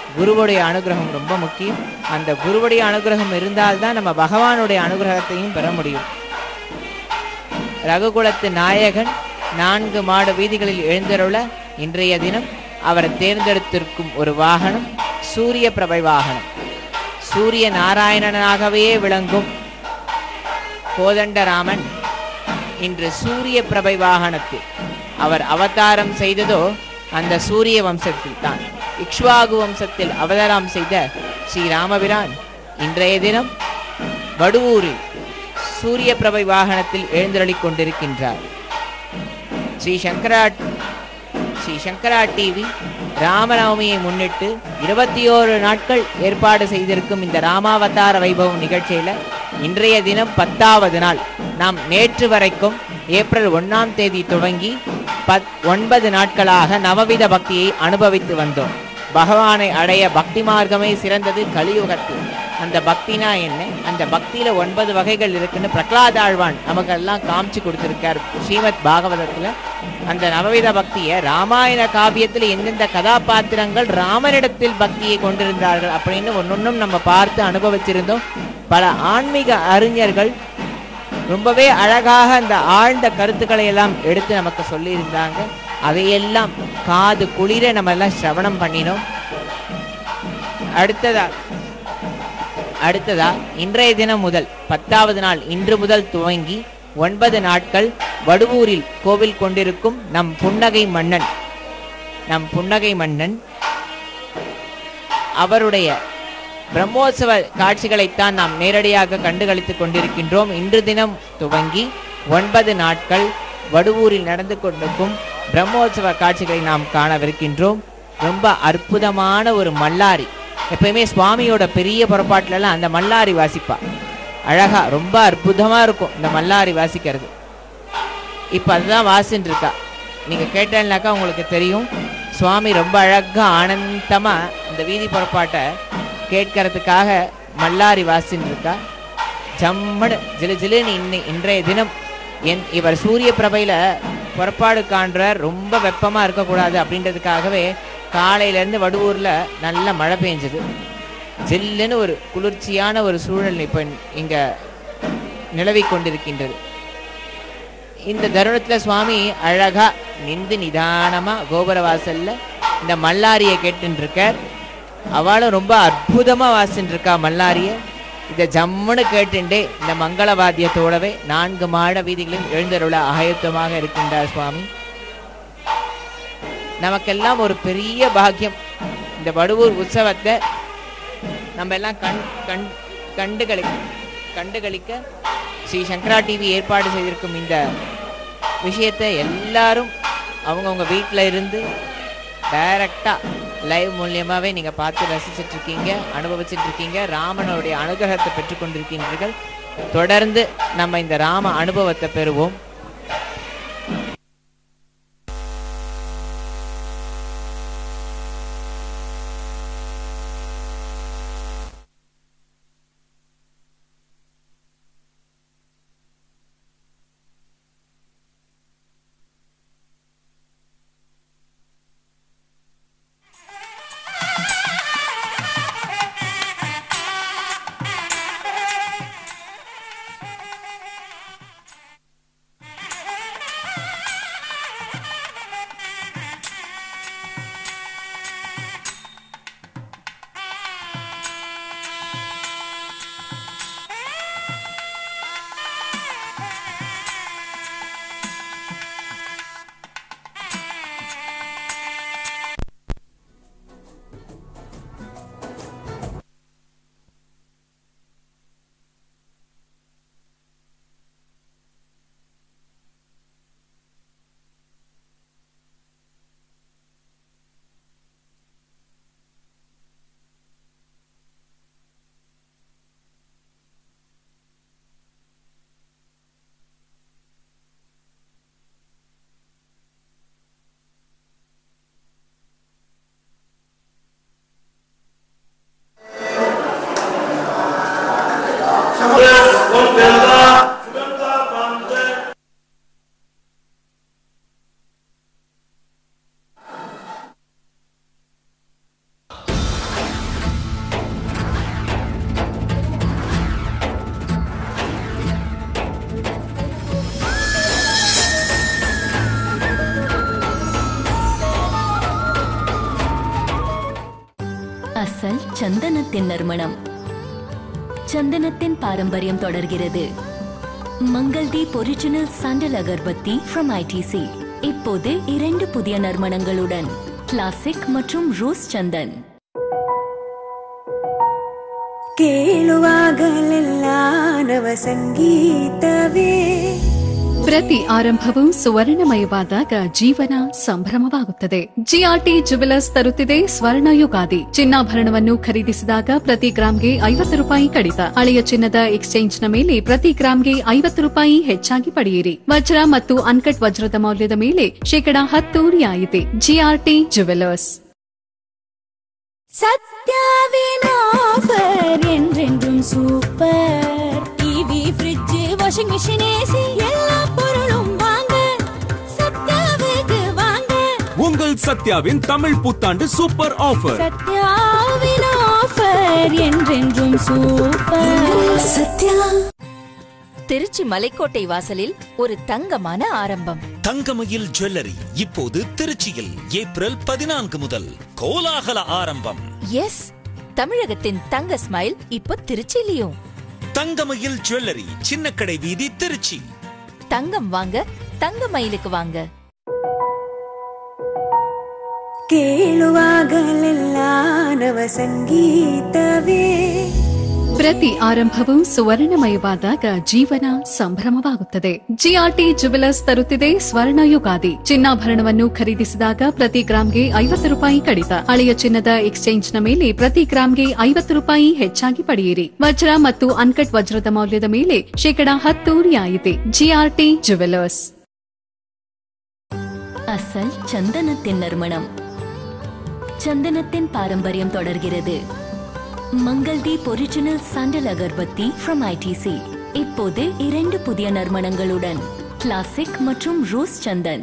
குருவுடைய அனுகிரகம் ரொம்ப முக்கியம். அந்த குருவுடைய அனுகிரகம் இருந்தால்தான் நம்ம பகவானுடைய அனுகிரகத்தையும் பெற முடியும். ரகுகுலத்து நாயகன் நான்கு மாட வீதிகளில் எழுந்தருள இன்றைய தினம் அவர் தேர்ந்தெடுத்திருக்கும் ஒரு வாகனம் சூரிய பிரபை வாகனம். சூரிய நாராயணனாகவே விளங்கும் கோதண்டராமன் இன்று சூரிய பிரபை வாகனத்தில் அவர் அவதாரம் செய்ததோ அந்த சூரிய வம்சத்தில் தான். இக்ஷ்வாகு வம்சத்தில் அவதாரம் செய்த ஸ்ரீ ராமபிரான் இன்றைய தினம் வடுவூரில் சூரிய பிரபை வாகனத்தில் எழுந்தருளிக் கொண்டிருக்கின்றார். ஸ்ரீ சங்கரா ஸ்ரீ சங்கரா டிவி ராமநவமியை முன்னிட்டு இருபத்தி ஓரு நாட்கள் ஏற்பாடு செய்திருக்கும் இந்த ராமாவதார வைபவம் நிகழ்ச்சியில இன்றைய தினம் பத்தாவது நாள். நாம் நேற்று வரைக்கும் ஏப்ரல் ஒன்னாம் தேதி துவங்கி பத் ஒன்பது நாட்களாக நவவித பக்தியை அனுபவித்து வந்தோம். பகவானை அடைய பக்தி மார்க்கமே சிறந்தது கலியுகத்தில். அந்த பக்தினா என்ன, அந்த பக்தியில ஒன்பது வகைகள் இருக்குன்னு பிரகலாத ஆழ்வான் நமக்கெல்லாம் காமிச்சு கொடுத்திருக்கார் ஸ்ரீமத் பாகவதத்துல. அந்த நவவித பக்தியை ராமாயண காவியத்தில் எந்தெந்த கதாபாத்திரங்கள் ராமனிடத்தில் பக்தியை கொண்டிருந்தார்கள் அப்படின்னு ஒன்னொன்னும் நம்ம பார்த்து அனுபவிச்சிருந்தோம். பல ஆன்மீக அறிஞர்கள் ரொம்பவே அழகாக அந்த ஆழ்ந்த கருத்துக்களை எல்லாம் எடுத்து நமக்கு சொல்லி இருந்தாங்க. அதையெல்லாம் காது குளிர நம்ம எல்லாம் சிரவணம் பண்ணினோம். அடுத்ததா அடுத்ததா இன்றைய தினம் முதல் பத்தாவது நாள் இன்று முதல் துவங்கி ஒன்பது நாட்கள் வடுவூரில் கோவில் கொண்டிருக்கும் நம் புன்னகை மன்னன் நம் புன்னகை மன்னன் அவருடைய பிரம்மோற்சவ காட்சிகளைத்தான் நாம் நேரடியாக கண்டுகளித்துக் கொண்டிருக்கின்றோம். இன்று தினம் துவங்கி ஒன்பது நாட்கள் வடுவூரில் நடந்து கொண்டிருக்கும் பிரம்மோற்சவ காட்சிகளை நாம் காணவிருக்கின்றோம். ரொம்ப அற்புதமான ஒரு மல்லாரி. எப்பயுமே சுவாமியோட பெரிய புறப்பாட்டுல அந்த மல்லாரி வாசிப்பா அழகா, ரொம்ப அற்புதமா இருக்கும் இந்த மல்லாரி வாசிக்கிறது. இப்ப அதுதான் வாசின்னு இருக்கா. நீங்க கேட்டேன்னாக்கா உங்களுக்கு தெரியும். சுவாமி ரொம்ப அழகா ஆனந்தமா இந்த வீதி புறப்பாட்டை கேட்கறதுக்காக மல்லாரி வாசின்னு இருக்கா. ஜம்மடு ஜிலு ஜிலுன்னு இன்னை இன்றைய தினம் என் இவர் சூரிய பிரபையில புறப்பாடு காண்றார். ரொம்ப வெப்பமா இருக்கக்கூடாது அப்படின்றதுக்காகவே காலையிலேருந்து வடுவூர்ல நல்ல மழை பெஞ்சது. ஜில்லுன்னு ஒரு குளிர்ச்சியான ஒரு சூழல் இப்போ இங்க நிலவி கொண்டிருக்கின்றது. இந்த தருணத்துல சுவாமி அழகா நின்று நிதானமா கோபுர வாசல்ல இந்த மல்லாரியை கேட்டுன்னு இருக்கார். அவளும் ரொம்ப அற்புதமா வாசின்னு இருக்கா மல்லாரிய. இதை ஜம்முன்னு கேட்டுண்டே இந்த மங்களவாத்தியத்தோடவே நான்கு மாட வீதிகளில் எழுந்தருள ஆயுத்தமாக இருக்கின்றார் சுவாமி. நமக்கெல்லாம் ஒரு பெரிய பாக்கியம். இந்த வடுவூர் உற்சவத்தை நம்ம எல்லாம் கண் கண் கண்டுகளி கண்டுகளிக்க ஸ்ரீ சங்கரா டிவி ஏற்பாடு செய்திருக்கும் இந்த விஷயத்தை எல்லாரும் அவங்கவுங்க வீட்டில் இருந்து டைரக்டா லைவ் மூலியமாவே நீங்க பார்த்து ரசிச்சுட்டு இருக்கீங்க, அனுபவிச்சுட்டு இருக்கீங்க. ராமனுடைய அனுகிரகத்தை பெற்றுக்கொண்டிருக்கின்றீர்கள். தொடர்ந்து நம்ம இந்த ராம அனுபவத்தை பெறுவோம். சந்தனத்தின் நறுமணம். சந்தனத்தின் பாரம்பரியம் தொடர்கிறது. Mangaldeep original sandal agarbatti from ITC இப்போது இரண்டு புதிய நறுமணங்களுடன், கிளாசிக் மற்றும் ரோஸ் சந்தன். ಕೇಳುವಾಗಲೆಲ್ಲ ನವ ಸಂಗೀತವೇ. ಪ್ರತಿ ಆರಂಭವೂ ಸುವರ್ಣಮಯವಾದಾಗ ಜೀವನ ಸಂಭ್ರಮವಾಗುತ್ತದೆ. ಜಿಆರ್ಟಿ ಜುವೆಲರ್ಸ್ ತರುತ್ತಿದೆ ಸ್ವರ್ಣ ಯುಗಾದಿ. ಚಿನ್ನಾಭರಣವನ್ನು ಖರೀದಿಸಿದಾಗ ಪ್ರತಿ ಗ್ರಾಂಗೆ ಐವತ್ತು ರೂಪಾಯಿ ಕಡಿತ. ಹಳೆಯ ಚಿನ್ನದ ಎಕ್ಸ್ಚೇಂಜ್ನ ಮೇಲೆ ಪ್ರತಿ ಗ್ರಾಂಗೆ ಐವತ್ತು ರೂಪಾಯಿ ಹೆಚ್ಚಾಗಿ ಪಡೆಯಿರಿ. ವಜ್ರ ಮತ್ತು ಅನ್ಕಟ್ ವಜ್ರದ ಮೌಲ್ಯದ ಮೇಲೆ ಶೇಕಡಾ ಹತ್ತು ರಿಯಾಯಿತಿ. GRT jewellers. சத்யாவின் ஆஃபர் என்றென்றும் super. TV, fridge, washing machine, AC எல்லா பொருளும் வாங்க சத்யாவுக்கு வாங்க. உங்கள் சத்யாவின் தமிழ் புத்தாண்டு சூப்பர் ஆஃபர். சத்யாவின் ஆஃபர் என்றென்றும் சூப்பர். சத்யா. திருச்சி மலைக்கோட்டை வாசலில் ஒரு தங்கமான ஆரம்பம். தங்கமயில் ஜுவல்லரி இப்போது திருச்சியில் ஏப்ரல் பதினான்கு முதல் கோலாகல ஆரம்பம். எஸ், தமிழகத்தின் தங்க ஸ்மைல் இப்போ திருச்சியிலும். தங்கமயில் ஜுவல்லரி, சின்னக்கடை வீதி, திருச்சி. தங்கம் வாங்க தங்கமயிலுக்கு வாங்க. ಕೇಳುವಾಗಲೆಲ್ಲ ನವ ಸಂಗೀತವೇ. ಪ್ರತಿ ಆರಂಭವೂ ಸುವರ್ಣಮಯವಾದಾಗ ಜೀವನ ಸಂಭ್ರಮವಾಗುತ್ತದೆ. ಜಿಆರ್ಟಿ ಜುವೆಲರ್ಸ್ ತರುತ್ತಿದೆ ಸ್ವರ್ಣ ಯುಗಾದಿ. ಚಿನ್ನಾಭರಣವನ್ನು ಖರೀದಿಸಿದಾಗ ಪ್ರತಿ ಗ್ರಾಂಗೆ ಐವತ್ತು ರೂಪಾಯಿ ಕಡಿತ. ಹಳೆಯ ಚಿನ್ನದ ಎಕ್ಸ್ಚೇಂಜ್ನ ಮೇಲೆ ಪ್ರತಿ ಗ್ರಾಂಗೆ ಐವತ್ತು ರೂಪಾಯಿ ಹೆಚ್ಚಾಗಿ ಪಡೆಯಿರಿ. ವಜ್ರ ಮತ್ತು ಅನ್ಕಟ್ ವಜ್ರದ ಮೌಲ್ಯದ ಮೇಲೆ ಶೇಕಡಾ ಹತ್ತು ರಿಯಾಯಿತಿ. GRT jewellers. அசல் சந்தனத்தின் நறுமணம். சந்தனத்தின் பாரம்பரியம் தொடர்கிறது. Mangaldeep original sandal agarbatti from ITC இப்போது இரண்டு புதிய நறுமணங்களுடன், கிளாசிக் மற்றும் ரோஸ் சந்தன்.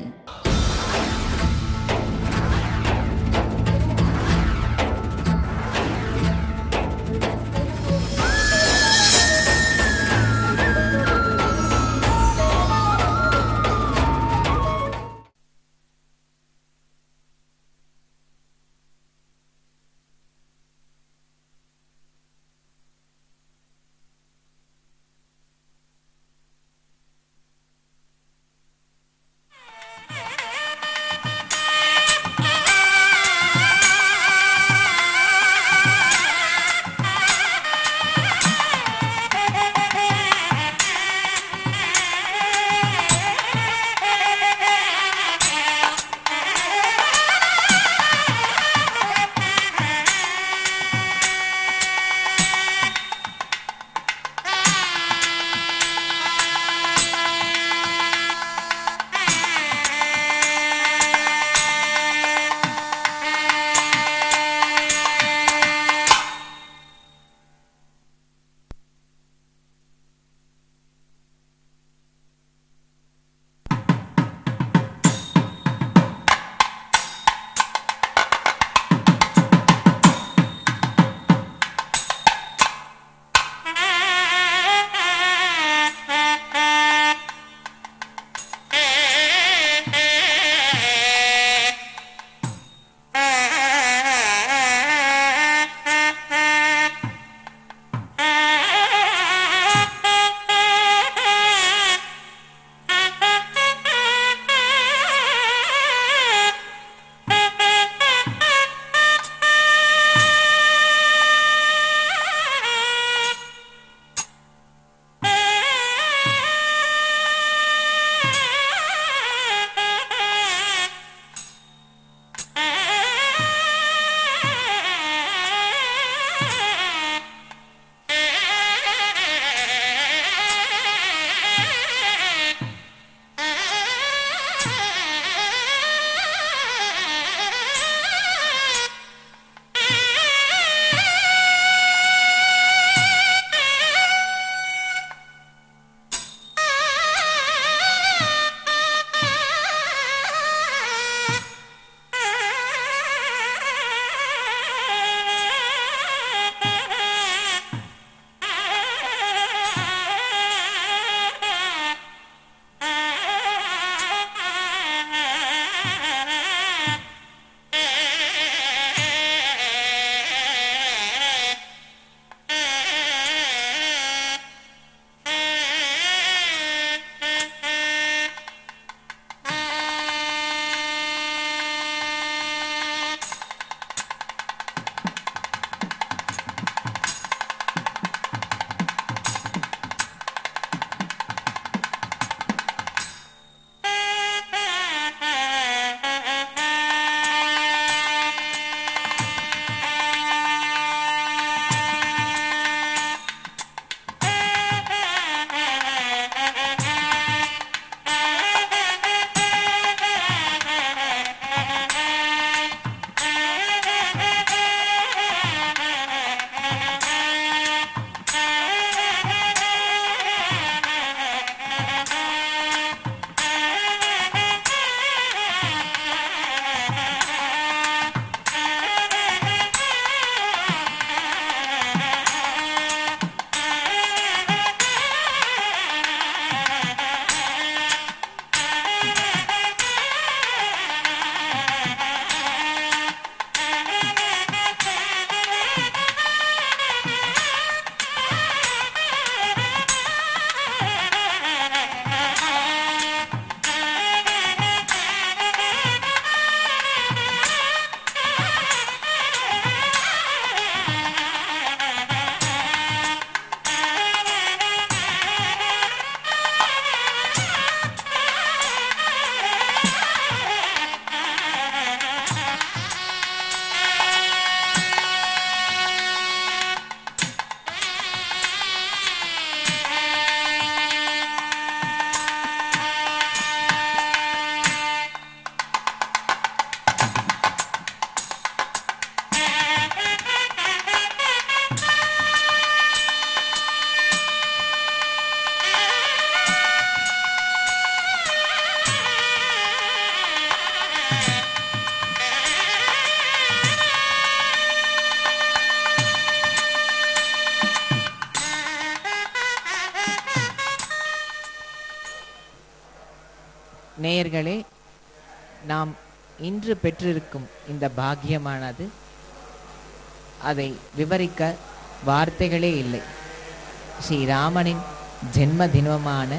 நேயர்களே, நாம் இன்று பெற்றிருக்கும் இந்த பாக்கியமானது அதை விவரிக்க வார்த்தைகளே இல்லை. ஸ்ரீராமனின் ஜென்ம தினமான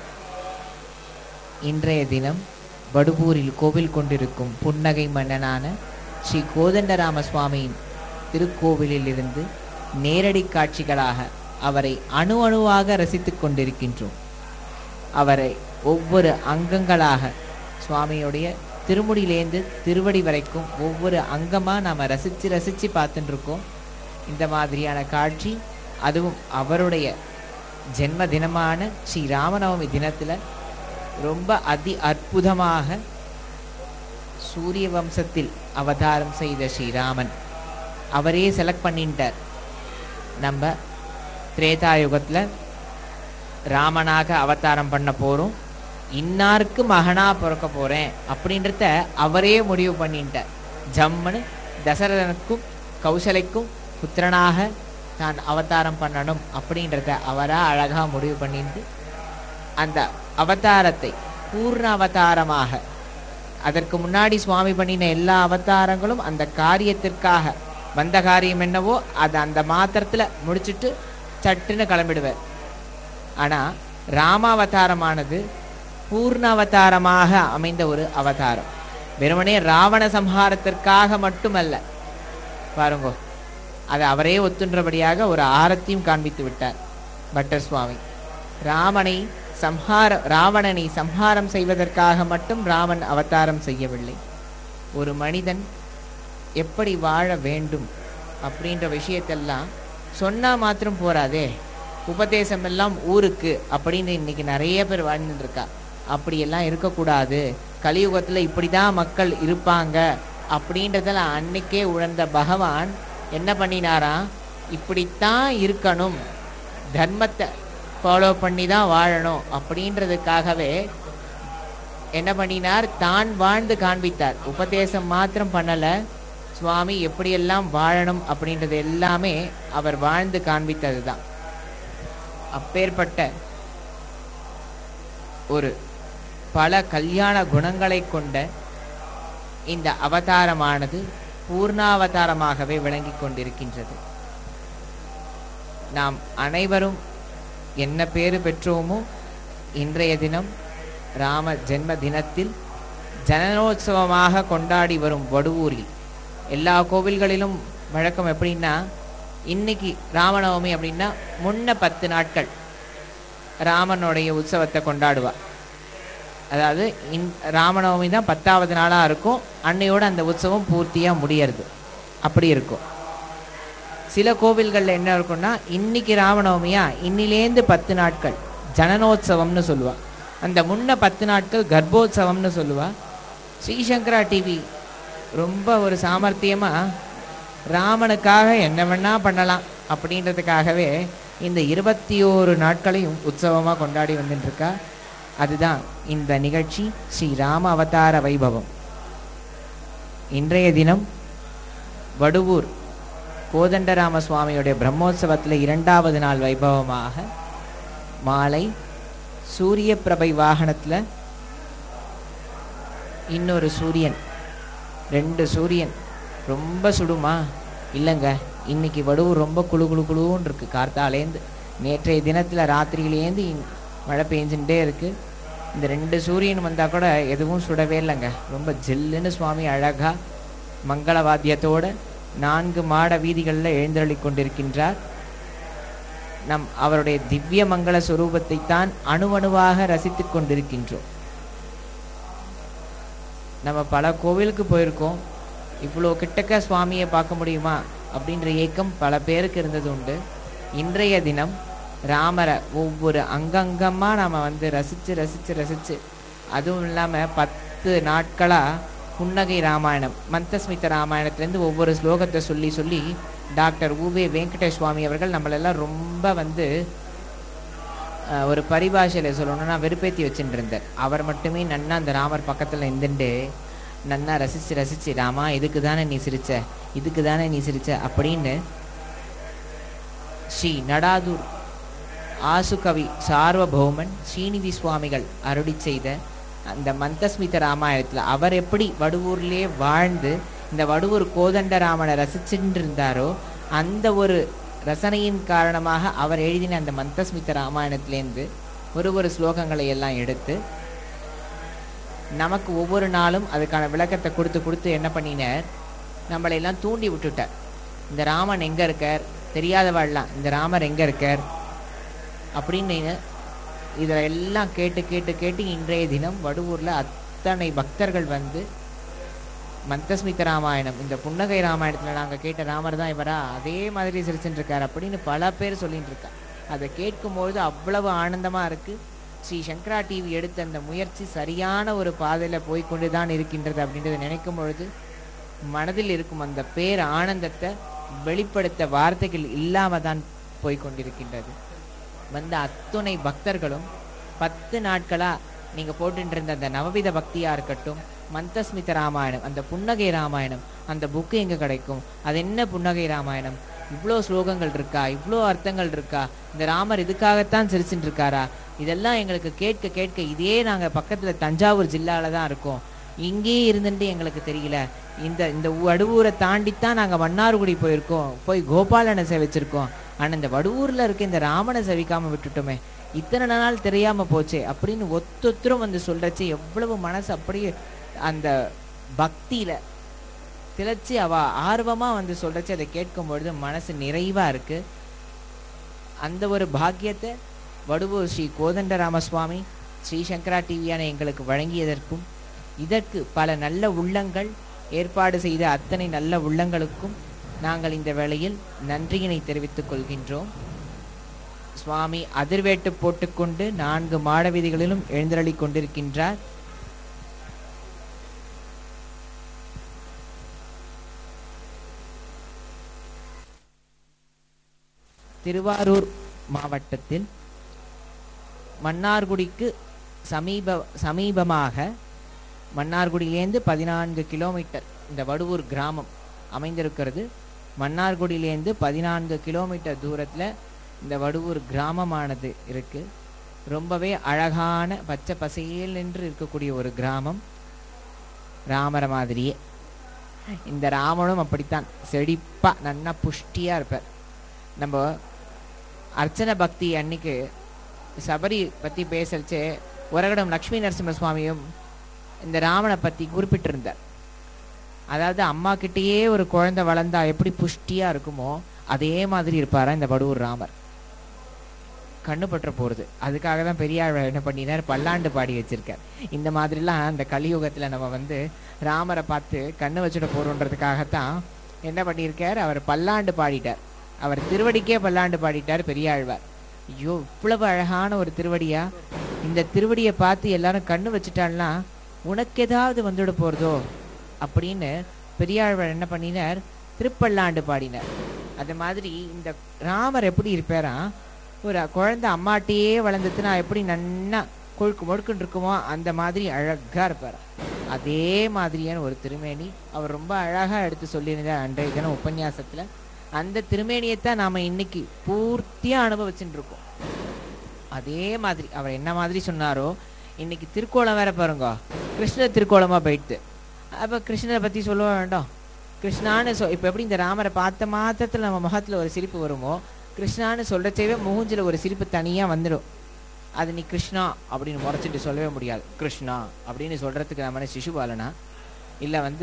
இன்றைய தினம் வடுவூரில் கோவில் கொண்டிருக்கும் புன்னகை மன்னனான ஸ்ரீ கோதண்டராம சுவாமியின் திருக்கோவிலில் இருந்து நேரடி காட்சிகளாக அவரை அணு அணுவாக ரசித்துக் கொண்டிருக்கின்றோம். அவரை ஒவ்வொரு அங்கங்களாக சுவாமியுடைய திருமுடியிலேந்து திருவடி வரைக்கும் ஒவ்வொரு அங்கமாக நாம் ரசித்து ரசித்து பார்த்துட்டு இருக்கோம். இந்த மாதிரியான காட்சி, அதுவும் அவருடைய ஜென்ம தினமான ஸ்ரீ ராமநவமி தினத்தில் ரொம்ப அதி அற்புதமாக சூரிய வம்சத்தில் அவதாரம் செய்த ஸ்ரீராமன் அவரே செலக்ட் பண்ணிட்டார். நம்ம திரேதாயுகத்தில் ராமனாக அவதாரம் பண்ண போகிறோம், இன்னாருக்கு மகனாக பிறக்க போகிறேன் அப்படின்றத அவரே முடிவு பண்ணிட்டார். ஜம்முன்னு தசரதனுக்கும் கௌசலைக்கும் புத்திரனாக தான் அவதாரம் பண்ணணும் அப்படின்றத அவராக அழகாக முடிவு பண்ணிட்டு அந்த அவதாரத்தை பூர்ண அவதாரமாக, அதற்கு முன்னாடி சுவாமி பண்ணின எல்லா அவதாரங்களும் அந்த காரியத்திற்காக வந்த காரியம் என்னவோ அதை அந்த மாத்திரத்தில் முடிச்சுட்டு சட்டுன்னு கிளம்பிடுவார். ஆனால் ராமாவதாரமானது பூர்ண அவதாரமாக அமைந்த ஒரு அவதாரம். வெறுமனே ராவண சம்ஹாரத்திற்காக மட்டுமல்ல, பாருங்கோ, அதை அவரே ஒத்துன்றபடியாக ஒரு ஆரத்தையும் காண்பித்து விட்டார் பட்டர் சுவாமி. ராமனை சம்ஹார ராவணனை சம்ஹாரம் செய்வதற்காக மட்டும் ராமன் அவதாரம் செய்யவில்லை. ஒரு மனிதன் எப்படி வாழ வேண்டும் அப்படின்ற விஷயத்தெல்லாம் சொன்னால் மாத்திரம் போராதே, உபதேசம் எல்லாம் ஊருக்கு அப்படின்னு இன்னைக்கு நிறைய பேர் வாழ்ந்துட்டு இருக்கா. அப்படியெல்லாம் இருக்கக்கூடாது, கலியுகத்தில் இப்படி தான் மக்கள் இருப்பாங்க அப்படின்றதில் அன்னைக்கே உணர்ந்த பகவான் என்ன பண்ணினாரா, இப்படித்தான் இருக்கணும், தர்மத்தை ஃபாலோ பண்ணி தான் வாழணும் அப்படின்றதுக்காகவே என்ன பண்ணினார், தான் வாழ்ந்து காண்பித்தார். உபதேசம் மாத்திரம் பண்ணலை, சுவாமி எப்படியெல்லாம் வாழணும் அப்படின்றது எல்லாமே அவர் வாழ்ந்து காண்பித்தது தான். அப்பேற்பட்ட ஒரு பல கல்யாண குணங்களை கொண்ட இந்த அவதாரமானது பூர்ணாவதாரமாகவே விளங்கி கொண்டிருக்கின்றது. நாம் அனைவரும் என்ன பேறு பெற்றோமோ இன்றைய தினம் ராம ஜென்ம தினத்தில் ஜனனோத்சவமாக கொண்டாடி வரும் வடுவூரில் எல்லா கோவில்களிலும் வழக்கம் எப்படின்னா, இன்னைக்கு ராமநவமி அப்படின்னா முன்ன பத்து நாட்கள் ராமனுடைய உற்சவத்தை கொண்டாடுவா. அதாவது இன் ராமநவமி தான் பத்தாவது நாளாக இருக்கும், அன்னையோடு அந்த உற்சவம் பூர்த்தியாக முடியறது. அப்படி இருக்கும். சில கோவில்களில் என்ன இருக்குன்னா, இன்னைக்கு ராமநவமியா, இன்னிலேருந்து பத்து நாட்கள் ஜனனோத்சவம்னு சொல்லுவா. அந்த முன்ன பத்து நாட்கள் கர்ப்போத்சவம்னு சொல்லுவா. ஸ்ரீசங்கரா டிவி ரொம்ப ஒரு சாமர்த்தியமாக ராமனுக்காக என்ன வேணா பண்ணலாம் அப்படின்றதுக்காகவே இந்த இருபத்தி ஓரு நாட்களையும் உற்சவமாக கொண்டாடி வந்துட்டுருக்கா. அதுதான் இந்த நிகழ்ச்சி ஸ்ரீ ராம அவதார வைபவம். இன்றைய தினம் வடுவூர் கோதண்டராம சுவாமியுடைய பிரம்மோற்சவத்தில் இரண்டாவது நாள் வைபவமாக மாலை சூரிய பிரபை வாகனத்தில் இன்னொரு சூரியன், ரெண்டு சூரியன் ரொம்ப சுடுமா? இல்லைங்க, இன்னைக்கு வடுவூர் ரொம்ப குழு குழு குழுன்னு இருக்கு. கார்த்தாலேருந்து நேற்றைய தினத்தில் ராத்திரியிலேருந்து மழை பெஞ்சுட்டே இருக்குது. இந்த ரெண்டு சூரியன் வந்தால் கூட எதுவும் சுடவே இல்லைங்க. ரொம்ப ஜில்லுன்னு சுவாமி அழகாக மங்களவாத்தியத்தோடு நான்கு மாட வீதிகளில் எழுந்தருளி கொண்டிருக்கின்றார். நம் அவருடைய திவ்ய மங்கள சுரூபத்தை தான் அணுவணுவாக ரசித்து கொண்டிருக்கின்றோம். நம்ம பல கோவிலுக்கு போயிருக்கோம், இவ்வளோ கிட்டக்க சுவாமியை பார்க்க முடியுமா அப்படின்ற ஏக்கம் பல பேருக்கு இருந்தது உண்டு. இன்றைய தினம் ராமரை ஒவ்வொரு அங்கங்கமாக நாம் வந்து ரசித்து ரசித்து ரசித்து அதுவும் இல்லாமல் பத்து நாட்களாக புன்னகை ராமாயணம், மந்தஸ்மித ராமாயணத்துலேருந்து ஒவ்வொரு ஸ்லோகத்தை சொல்லி சொல்லி டாக்டர் ஊவே வெங்கடேஷ் சுவாமி அவர்கள் நம்மளெல்லாம் ரொம்ப வந்து ஒரு பரிபாஷையில் சொல்லணும்னா வெறுப்பேற்றி வச்சுட்டு இருந்தார். அவர் மட்டுமே நன்னா அந்த ராமர் பக்கத்தில் இருந்துட்டு நன்னா ரசித்து ரசித்து, ராமா இதுக்கு தானே நீ சிரிச்ச, இதுக்கு தானே நீ சிரிச்ச அப்படின்னு ஸ்ரீ நடாதூர் ஆசுகவி சார்வபௌமன் ஸ்ரீநிதி சுவாமிகள் அருளி செய்த அந்த மந்தஸ்மித ராமாயணத்தில் அவர் எப்படி வடுவூர்லேயே வாழ்ந்து இந்த வடுவூர் கோதண்டராமனை ரசிச்சுட்டு இருந்தாரோ அந்த ஒரு ரசனையின் காரணமாக அவர் எழுதின அந்த மந்தஸ்மித ராமாயணத்திலேருந்து ஒரு ஒரு ஸ்லோகங்களை எல்லாம் எடுத்து நமக்கு ஒவ்வொரு நாளும் அதுக்கான விளக்கத்தை கொடுத்து கொடுத்து என்ன பண்ணினார், நம்மளை எல்லாம் தூண்டி விட்டுட்டார். இந்த ராமன் எங்கே இருக்கார் தெரியாதவாள்லாம் இந்த ராமர் எங்கே இருக்கார் அப்படின்னு இதில் எல்லாம் கேட்டு கேட்டு கேட்டு இன்றைய தினம் வடுவூரில் அத்தனை பக்தர்கள் வந்து மந்தஸ்மித ராமாயணம் இந்த புன்னகை ராமாயணத்தில் நாங்கள் கேட்ட ராமர் தான் இவரா, அதே மாதிரி சிரிச்சுட்டு இருக்கார் அப்படின்னு பல பேர் சொல்லிட்டு இருக்கா. அதை கேட்கும்பொழுது அவ்வளவு ஆனந்தமாக இருக்குது. ஸ்ரீ சங்கரா டிவி எடுத்த அந்த முயற்சி சரியான ஒரு பாதையில் போய்கொண்டு தான் இருக்கின்றது அப்படின்றத நினைக்கும் பொழுது மனதில் இருக்கும் அந்த பேர் ஆனந்தத்தை வெளிப்படுத்த வார்த்தைகள் இல்லாமல் தான் போய்கொண்டிருக்கின்றது. வந்த அத்துணை பக்தர்களும் பத்து நாட்களாக நீங்கள் போட்டுட்டு இருந்த அந்த நவவித பக்தியாக இருக்கட்டும், மந்தஸ்மித ராமாயணம், அந்த புன்னகை ராமாயணம், அந்த புக்கு எங்கே கிடைக்கும், அது என்ன புன்னகை ராமாயணம், இவ்வளோ ஸ்லோகங்கள் இருக்கா, இவ்வளோ அர்த்தங்கள் இருக்கா, இந்த ராமர் இதுக்காகத்தான் சிரிச்சுட்டு இருக்காரா, இதெல்லாம் எங்களுக்கு கேட்க கேட்க இதே நாங்கள் பக்கத்தில் தஞ்சாவூர் ஜில்லாவில் தான் இருக்கோம், இங்கேயே இருந்துட்டு எங்களுக்கு தெரியல, இந்த இந்த வடுவூரை தாண்டித்தான் நாங்கள் மன்னார்குடி போயிருக்கோம், போய் கோபாலனை சேவிச்சிருக்கோம், ஆனால் இந்த வடுவூரில் இருக்க இந்த ராமனை சேவிக்காமல் விட்டுட்டோமே, இத்தனை நாள் தெரியாமல் போச்சே அப்படின்னு ஒத்தொத்தரும் வந்து சொல்கிறச்சு எவ்வளவு மனசு அப்படியே அந்த பக்தியில் திளைச்சி அவ ஆர்வமாக வந்து சொல்கிறச்சு அதை கேட்கும்பொழுது மனசு நிறைவாக இருக்குது. அந்த ஒரு பாக்கியத்தை வடுவூர் ஸ்ரீ கோதண்டராமசுவாமி ஸ்ரீ சங்கரா டிவியான எங்களுக்கு வழங்கியதற்கும் இதற்கு பல நல்ல உள்ளங்கள் ஏற்பாடு செய்த அத்தனை நல்ல உள்ளங்களுக்கும் நாங்கள் இந்த வேளையில் நன்றியினை தெரிவித்துக் கொள்கின்றோம். சுவாமி அதிர்வேட்டு போட்டுக்கொண்டு நான்கு மாட வீதிகளிலும் எழுந்தருளி கொண்டிருக்கின்றார். திருவாரூர் மாவட்டத்தில் மன்னார்குடிக்கு சமீப சமீபமாக மன்னார்குடியிலேருந்து பதினான்கு கிலோமீட்டர் இந்த வடுவூர் கிராமம் அமைந்திருக்கிறது. மன்னார்குடியிலேருந்து பதினான்கு கிலோமீட்டர் தூரத்தில் இந்த வடுவூர் கிராமமானது இருக்குது. ரொம்பவே அழகான பச்சை பசேல் என்று இருக்கக்கூடிய ஒரு கிராமம். ராமர மாதிரியே இந்த ராமனும் அப்படித்தான் செழிப்பாக நன்னா புஷ்டியாக இருப்பார். நம்ம அர்ச்சனை பக்தி அன்னைக்கு சபரி பற்றி பேசச்சே உரகடம் லக்ஷ்மி நரசிம்ம சுவாமியும் இந்த ராமனை பற்றி குறிப்பிட்டிருந்தார். அதாவது அம்மா கிட்டேயே ஒரு குழந்தை வளர்ந்தா எப்படி புஷ்டியாக இருக்குமோ அதே மாதிரி இருப்பாரா இந்த வடுவூர் ராமர். கண்ணு பற்ற போகிறது. அதுக்காக தான் பெரியார் என்ன பண்ணினார், பல்லாண்டு பாடி வச்சிருக்கார். இந்த மாதிரிலாம் அந்த கலியுகத்தில் நம்ம வந்து ராமரை பார்த்து கண்ணு வச்சுட போகிறோன்றதுக்காகத்தான் என்ன பண்ணியிருக்கார், அவர் பல்லாண்டு பாடிட்டார். அவர் திருவடிக்கே பல்லாண்டு பாடிட்டார் பெரியாழ்வார். ஐயோ இவ்வளவு அழகான ஒரு திருவடியா, இந்த திருவடியை பார்த்து எல்லாரும் கண்ணு வச்சுட்டாள்னா உனக்கு ஏதாவது வந்துட போகிறதோ அப்படின்னு பெரியாழ்வார் என்ன பண்ணினார், திருப்பல்லாண்டு பாடினார். அது மாதிரி இந்த ராமர் எப்படி இருப்பாரா, ஒரு குழந்தை அம்மாட்டையே வளர்ந்துட்டுனா எப்படி நன்னா கொழுக்கு முழுக்குன்னு இருக்குமோ அந்த மாதிரி அழகாக இருப்பார். அதே மாதிரியான ஒரு திருமேனி அவர் ரொம்ப அழகாக எடுத்து சொல்லியிருந்தார் அன்றைய தினம் உபன்யாசத்தில். அந்த திருமேனியைத்தான் நாம் இன்னைக்கு பூர்த்தியாக அனுபவிச்சுட்டு இருக்கோம். அதே மாதிரி அவர் என்ன மாதிரி சொன்னாரோ இன்னைக்கு திருக்கோலம் வேற பாருங்க, கிருஷ்ணர் திருக்கோலமாக போயிட்டு. அப்போ கிருஷ்ணரை பற்றி சொல்ல வேண்டாம், கிருஷ்ணான்னு சொ இப்போ எப்படி இந்த ராமரை பார்த்த மாத்திரத்தில் நம்ம முகத்தில் ஒரு சிரிப்பு வருமோ, கிருஷ்ணான்னு சொல்கிறச்சேவே மூஞ்சில் ஒரு சிரிப்பு தனியாக வந்துடும். அது நீ கிருஷ்ணா அப்படின்னு முறைச்சிட்டு சொல்லவே முடியாது. கிருஷ்ணா அப்படின்னு சொல்கிறதுக்கு நம்ம சிசுபாலனா இல்லை வந்து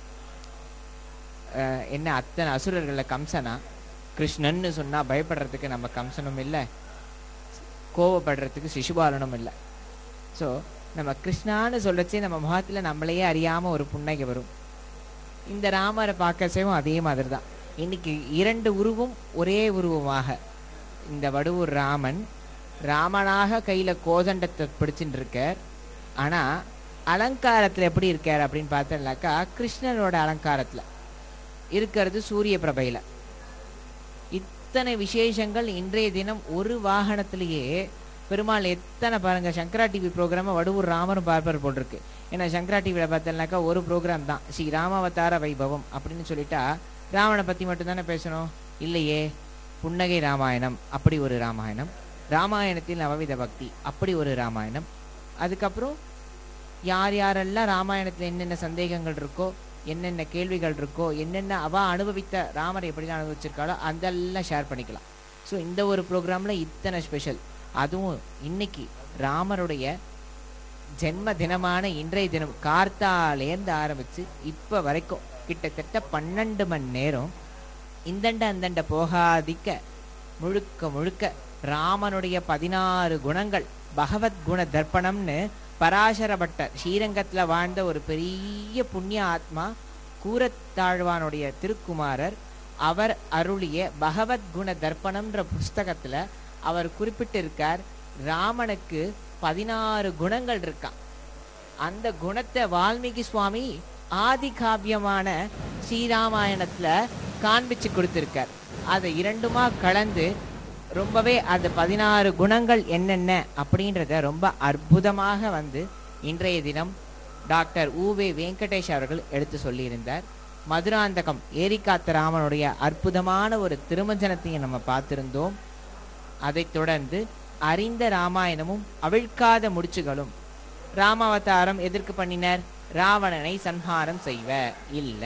என்ன அத்தனை அசுரர்களில் கம்சனா. கிருஷ்ணன்னு சொன்னால் பயப்படுறதுக்கு நம்ம கம்சனும் இல்லை, கோவப்படுறதுக்கு சிசுபாலனும் இல்லை. ஸோ நம்ம கிருஷ்ணான்னு சொல்கிறச்சே நம்ம முகத்தில் நம்மளையே அறியாமல் ஒரு புன்னகை வரும். இந்த ராமரை பார்க்கச்சேவும் அதே மாதிரி தான். இன்னைக்கு இரண்டு உருவம் ஒரே உருவமாக இந்த வடுவூர் ராமன் ராமனாக கையில் கோதண்டத்தை பிடிச்சிட்டு இருக்கார். ஆனால் அலங்காரத்தில் எப்படி இருக்கார் அப்படின்னு பார்த்தோம்னாக்கா கிருஷ்ணனோட அலங்காரத்தில் இருக்கிறது சூரிய பிரபையில். இத்தனை விசேஷங்கள் இன்றைய தினம் ஒரு வாகனத்திலேயே பெருமாள் எத்தனை பாருங்கள். சங்கரா டிவி ப்ரோக்ராமை வடுவூர் ராமரும் பார்ப்பர் போட்டிருக்கு. ஏன்னா சங்கரா டிவியில் பார்த்தோம்னாக்கா ஒரு ப்ரோக்ராம் தான், ஸ்ரீ ராமாவதார வைபவம் அப்படின்னு சொல்லிட்டா ராவணை பற்றி மட்டும்தானே பேசணும் இல்லையே. புன்னகை ராமாயணம் அப்படி ஒரு ராமாயணம், ராமாயணத்தில் நவவித பக்தி அப்படி ஒரு ராமாயணம், அதுக்கப்புறம் யார் யாரெல்லாம் ராமாயணத்தில் என்னென்ன சந்தேகங்கள் இருக்கோ, என்னென்ன கேள்விகள் இருக்கோ, என்னென்ன அவள் அனுபவித்த ராமரை எப்படிலாம் அனுபவிச்சிருக்காளோ அதெல்லாம் ஷேர் பண்ணிக்கலாம். ஸோ இந்த ஒரு ப்ரோக்ராமில் இத்தனை ஸ்பெஷல். அதுவும் இன்னைக்கு ராமருடைய ஜென்ம தினமான இன்றைய தினம் கார்த்தாலேருந்து ஆரம்பித்து இப்போ வரைக்கும் கிட்டத்தட்ட பன்னெண்டு மணி நேரம் இந்தண்ட அந்தண்ட போகாதிக்க முழுக்க முழுக்க ராமனுடைய பதினாறு குணங்கள் பகவத்குண தர்ப்பணம்னு பராசர பட்டர் ஸ்ரீரங்கத்தில் வாழ்ந்த ஒரு பெரிய புண்ணிய ஆத்மா கூரத்தாழ்வானுடைய திருக்குமாரர் அவர் அருளிய பகவத்குண தர்ப்பணம்ன்ற புஸ்தகத்தில் அவர் குறிப்பிட்டிருக்கார், ராமனுக்கு பதினாறு குணங்கள் இருக்கான். அந்த குணத்தை வால்மீகி சுவாமி ஆதி காவியமான ஸ்ரீராமாயணத்தில் காண்பிச்சு கொடுத்துருக்கார். அதை இரண்டுமா கலந்து ரொம்பவே அந்த பதினாறு குணங்கள் என்னென்ன அப்படின்றத ரொம்ப அற்புதமாக வந்து இன்றைய தினம் டாக்டர் ஊவே வெங்கடேஷ் அவர்கள் எடுத்து சொல்லியிருந்தார். மதுராந்தகம் ஏரிக்காத்த ராமனுடைய அற்புதமான ஒரு திருமஞ்சனத்தையும் நம்ம பார்த்திருந்தோம். அதைத் தொடர்ந்து அறிந்த ராமாயணமும் அவிழ்க்காத முடிச்சுகளும். ராமாவதாரம் எதற்கு பண்ணினர்? ராவணனை சன்ஹாரம் செய்வ இல்ல.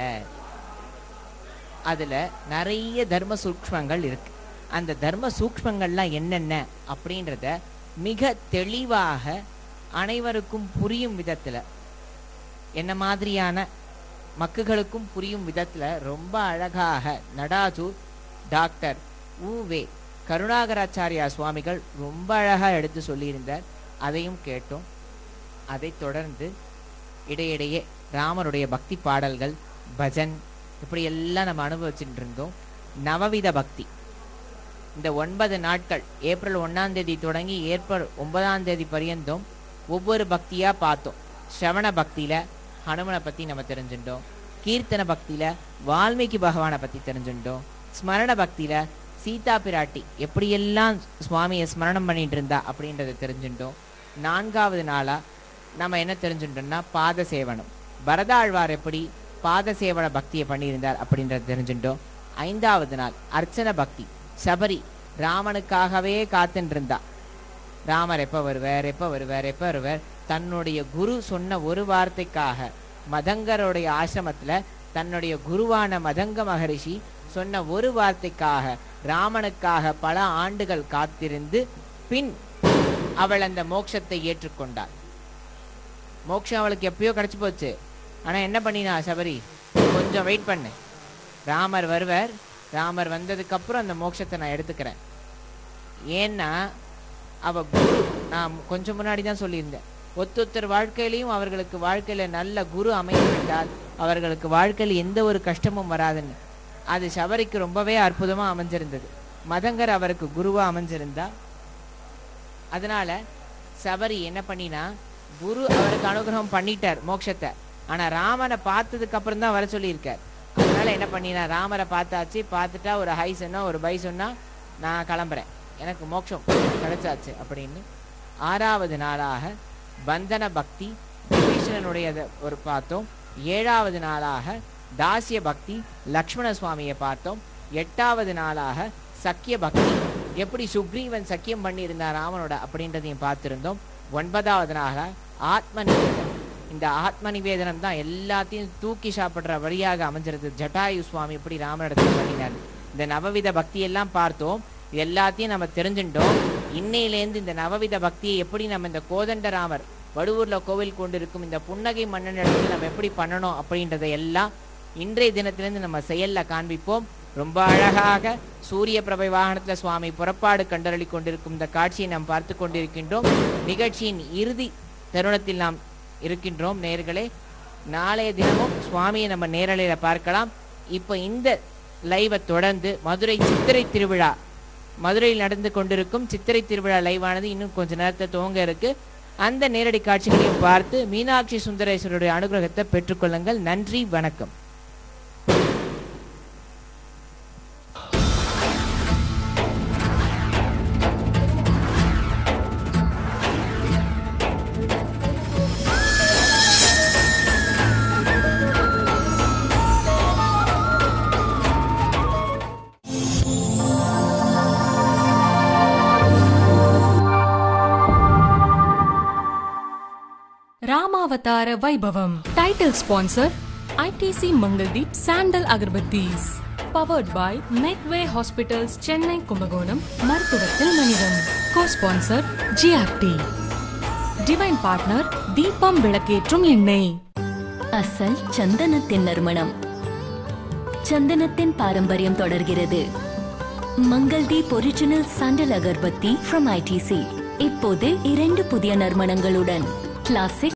அதுல நிறைய தர்ம சூக்ஷ்மங்கள் இருக்கு. அந்த தர்ம சூக்ஷ்மங்கள்லாம் என்னென்ன அப்படின்றத மிக தெளிவாக அனைவருக்கும் புரியும் விதத்துல, என்ன மாதிரியான மக்களுக்கும் புரியும் விதத்துல ரொம்ப அழகாக நடாதூர் டாக்டர் ஊவே கருணாகராச்சாரியா சுவாமிகள் ரொம்ப அழகா எடுத்து சொல்லியிருந்தார். அதையும் கேட்டோம். அதைத் தொடர்ந்து இடையிடையே ராமருடைய பக்தி பாடல்கள், பஜன், இப்படி எல்லாம் நம்ம அனுபவிச்சுட்டு இருந்தோம். நவவித பக்தி இந்த ஒன்பது நாட்கள் ஏப்ரல் ஒன்னாம் தேதி தொடங்கி ஏப்ரல் ஒன்பதாம் தேதி பரியந்தம் ஒவ்வொரு பக்தியா பார்த்தோம். ஸ்ரவண பக்தியில ஹனுமனை பத்தி நம்ம தெரிஞ்சுட்டோம். கீர்த்தன பக்தியில வால்மீகி பகவானை பத்தி தெரிஞ்சுட்டோம். ஸ்மரண பக்தியில சீதா பிராட்டி எப்படியெல்லாம் சுவாமியை ஸ்மரணம் பண்ணிட்டு இருந்தா அப்படின்றத தெரிஞ்சுட்டோம். நான்காவது நாளா நம்ம என்ன தெரிஞ்சுட்டோம்னா பாத சேவனம், பரதாழ்வார் எப்படி பாத சேவன பக்தியை பண்ணியிருந்தார் அப்படின்றத தெரிஞ்சுட்டோம். ஐந்தாவது நாள் அர்ச்சன பக்தி, சபரி ராமனுக்காகவே காத்துட்டு இருந்தா. ராமர் எப்ப வருவார் எப்ப வருவார் எப்ப வருவார் தன்னுடைய குரு சொன்ன ஒரு வார்த்தைக்காக மதங்கருடைய ஆசிரமத்துல தன்னுடைய குருவான மதங்க மகரிஷி சொன்ன ஒரு வார்த்தைக்காக ராமனுக்காக பல ஆண்டுகள் காத்திருந்து பின் அவள் அந்த மோட்சத்தை ஏற்றுக்கொண்டாள். மோட்சம் அவளுக்கு எப்பயோ கிடைச்சு போச்சு. ஆனா என்ன பண்ணினா சபரி, கொஞ்சம் வெயிட் பண்ணு, ராமர் வருவார், ராமர் வந்ததுக்கு அப்புறம் அந்த மோட்சத்தை நான் எடுத்துக்கிறேன். ஏன்னா அவ குரு, நான் கொஞ்சம் முன்னாடி தான் சொல்லியிருந்தேன், ஒத்தொத்தர் வாழ்க்கையிலையும் அவர்களுக்கு வாழ்க்கையில நல்ல குரு அமைந்துவிட்டால் அவர்களுக்கு வாழ்க்கையில் எந்த ஒரு கஷ்டமும் வராதுன்னு. அது சபரிக்கு ரொம்பவே அற்புதமா அமைஞ்சிருந்தது. மதங்கர் அவருக்கு குருவா அமைஞ்சிருந்தா. அதனால சபரி என்ன பண்ணினா, குரு அவருக்கு அனுகிரகம் பண்ணிட்டார் மோட்சத்தை. ஆனா ராமனை பார்த்ததுக்கு அப்புறம் தான் வர சொல்லியிருக்கார். அதனால என்ன பண்ணினா, ராமரை பார்த்தாச்சு, பார்த்துட்டா ஒரு ஹை சொன்னா ஒரு பை சொன்னா நான் கிளம்புறேன், எனக்கு மோட்சம் கிடைச்சாச்சு அப்படின்னு. ஆறாவது நாளாக பந்தன பக்தி விபீஷணனுடைய ஒரு பார்த்தோம். ஏழாவது நாளாக தாசிய பக்தி லக்ஷ்மண சுவாமியை பார்த்தோம். எட்டாவது நாளாக சக்கிய பக்தி, எப்படி சுக்ரீவன் சக்கியம் பண்ணியிருந்தார் ராமனோட அப்படின்றதையும் பார்த்திருந்தோம். ஒன்பதாவது நாளாக ஆத்ம நிவேதனம். இந்த ஆத்ம நிவேதனம் தான் எல்லாத்தையும் தூக்கி சாப்பிடுற வழியாக அமைஞ்சிருது. ஜட்டாயு சுவாமி எப்படி ராமனிடத்தில் பண்ணினார். இந்த நவவித பக்தியெல்லாம் பார்த்தோம். எல்லாத்தையும் நம்ம தெரிஞ்சுட்டோம். இன்னையிலேருந்து இந்த நவவித பக்தியை எப்படி நம்ம இந்த கோதண்டராமர் வடுவூர்ல கோவில் கொண்டு இருக்கும் இந்த புன்னகை மன்னனிடத்தில் நம்ம எப்படி பண்ணணும் அப்படின்றத எல்லாம் இன்றைய தினத்திலிருந்து நம்ம செயல்ல காண்பிப்போம். ரொம்ப அழகாக சூரிய பிரபை வாகனத்துல சுவாமி புறப்பாடு கண்டறளி கொண்டிருக்கும் இந்த காட்சியை நாம் பார்த்து கொண்டிருக்கின்றோம். நிகழ்ச்சியின் இறுதி தருணத்தில் நாம் இருக்கின்றோம். நேர்களே, நாளைய தினமும் சுவாமியை நம்ம நேரலையில பார்க்கலாம். இப்போ இந்த லைவை தொடர்ந்து மதுரை சித்திரை திருவிழா, மதுரையில் நடந்து கொண்டிருக்கும் சித்திரை திருவிழா லைவானது இன்னும் கொஞ்ச நேரத்தை துவங்க இருக்கு. அந்த நேரடி காட்சிகளையும் பார்த்து மீனாட்சி சுந்தரேஸ்வருடைய அனுகிரகத்தை பெற்றுக்கொள்ளுங்கள். நன்றி, வணக்கம். Dashavatar वैभवम. Title sponsor I T C Mangaldeep Sandal Agarbattis. Powered by Medway Hospitals, Chennai, Kumbakonam, மருத்துவத்தில் மனிதம். Co-sponsor G R T. Divine partner தீபம் விளக்கேற்றும் எண்ணெய். அசல் சந்தனத்தின் நறுமணம். சந்தனத்தின் பாரம்பரியம் தொடர்கிறது. Mangaldeep original sandal agarbatti from I T C. இப்போது இரண்டு புதிய நறுமணங்களுடன் கிளாசிக்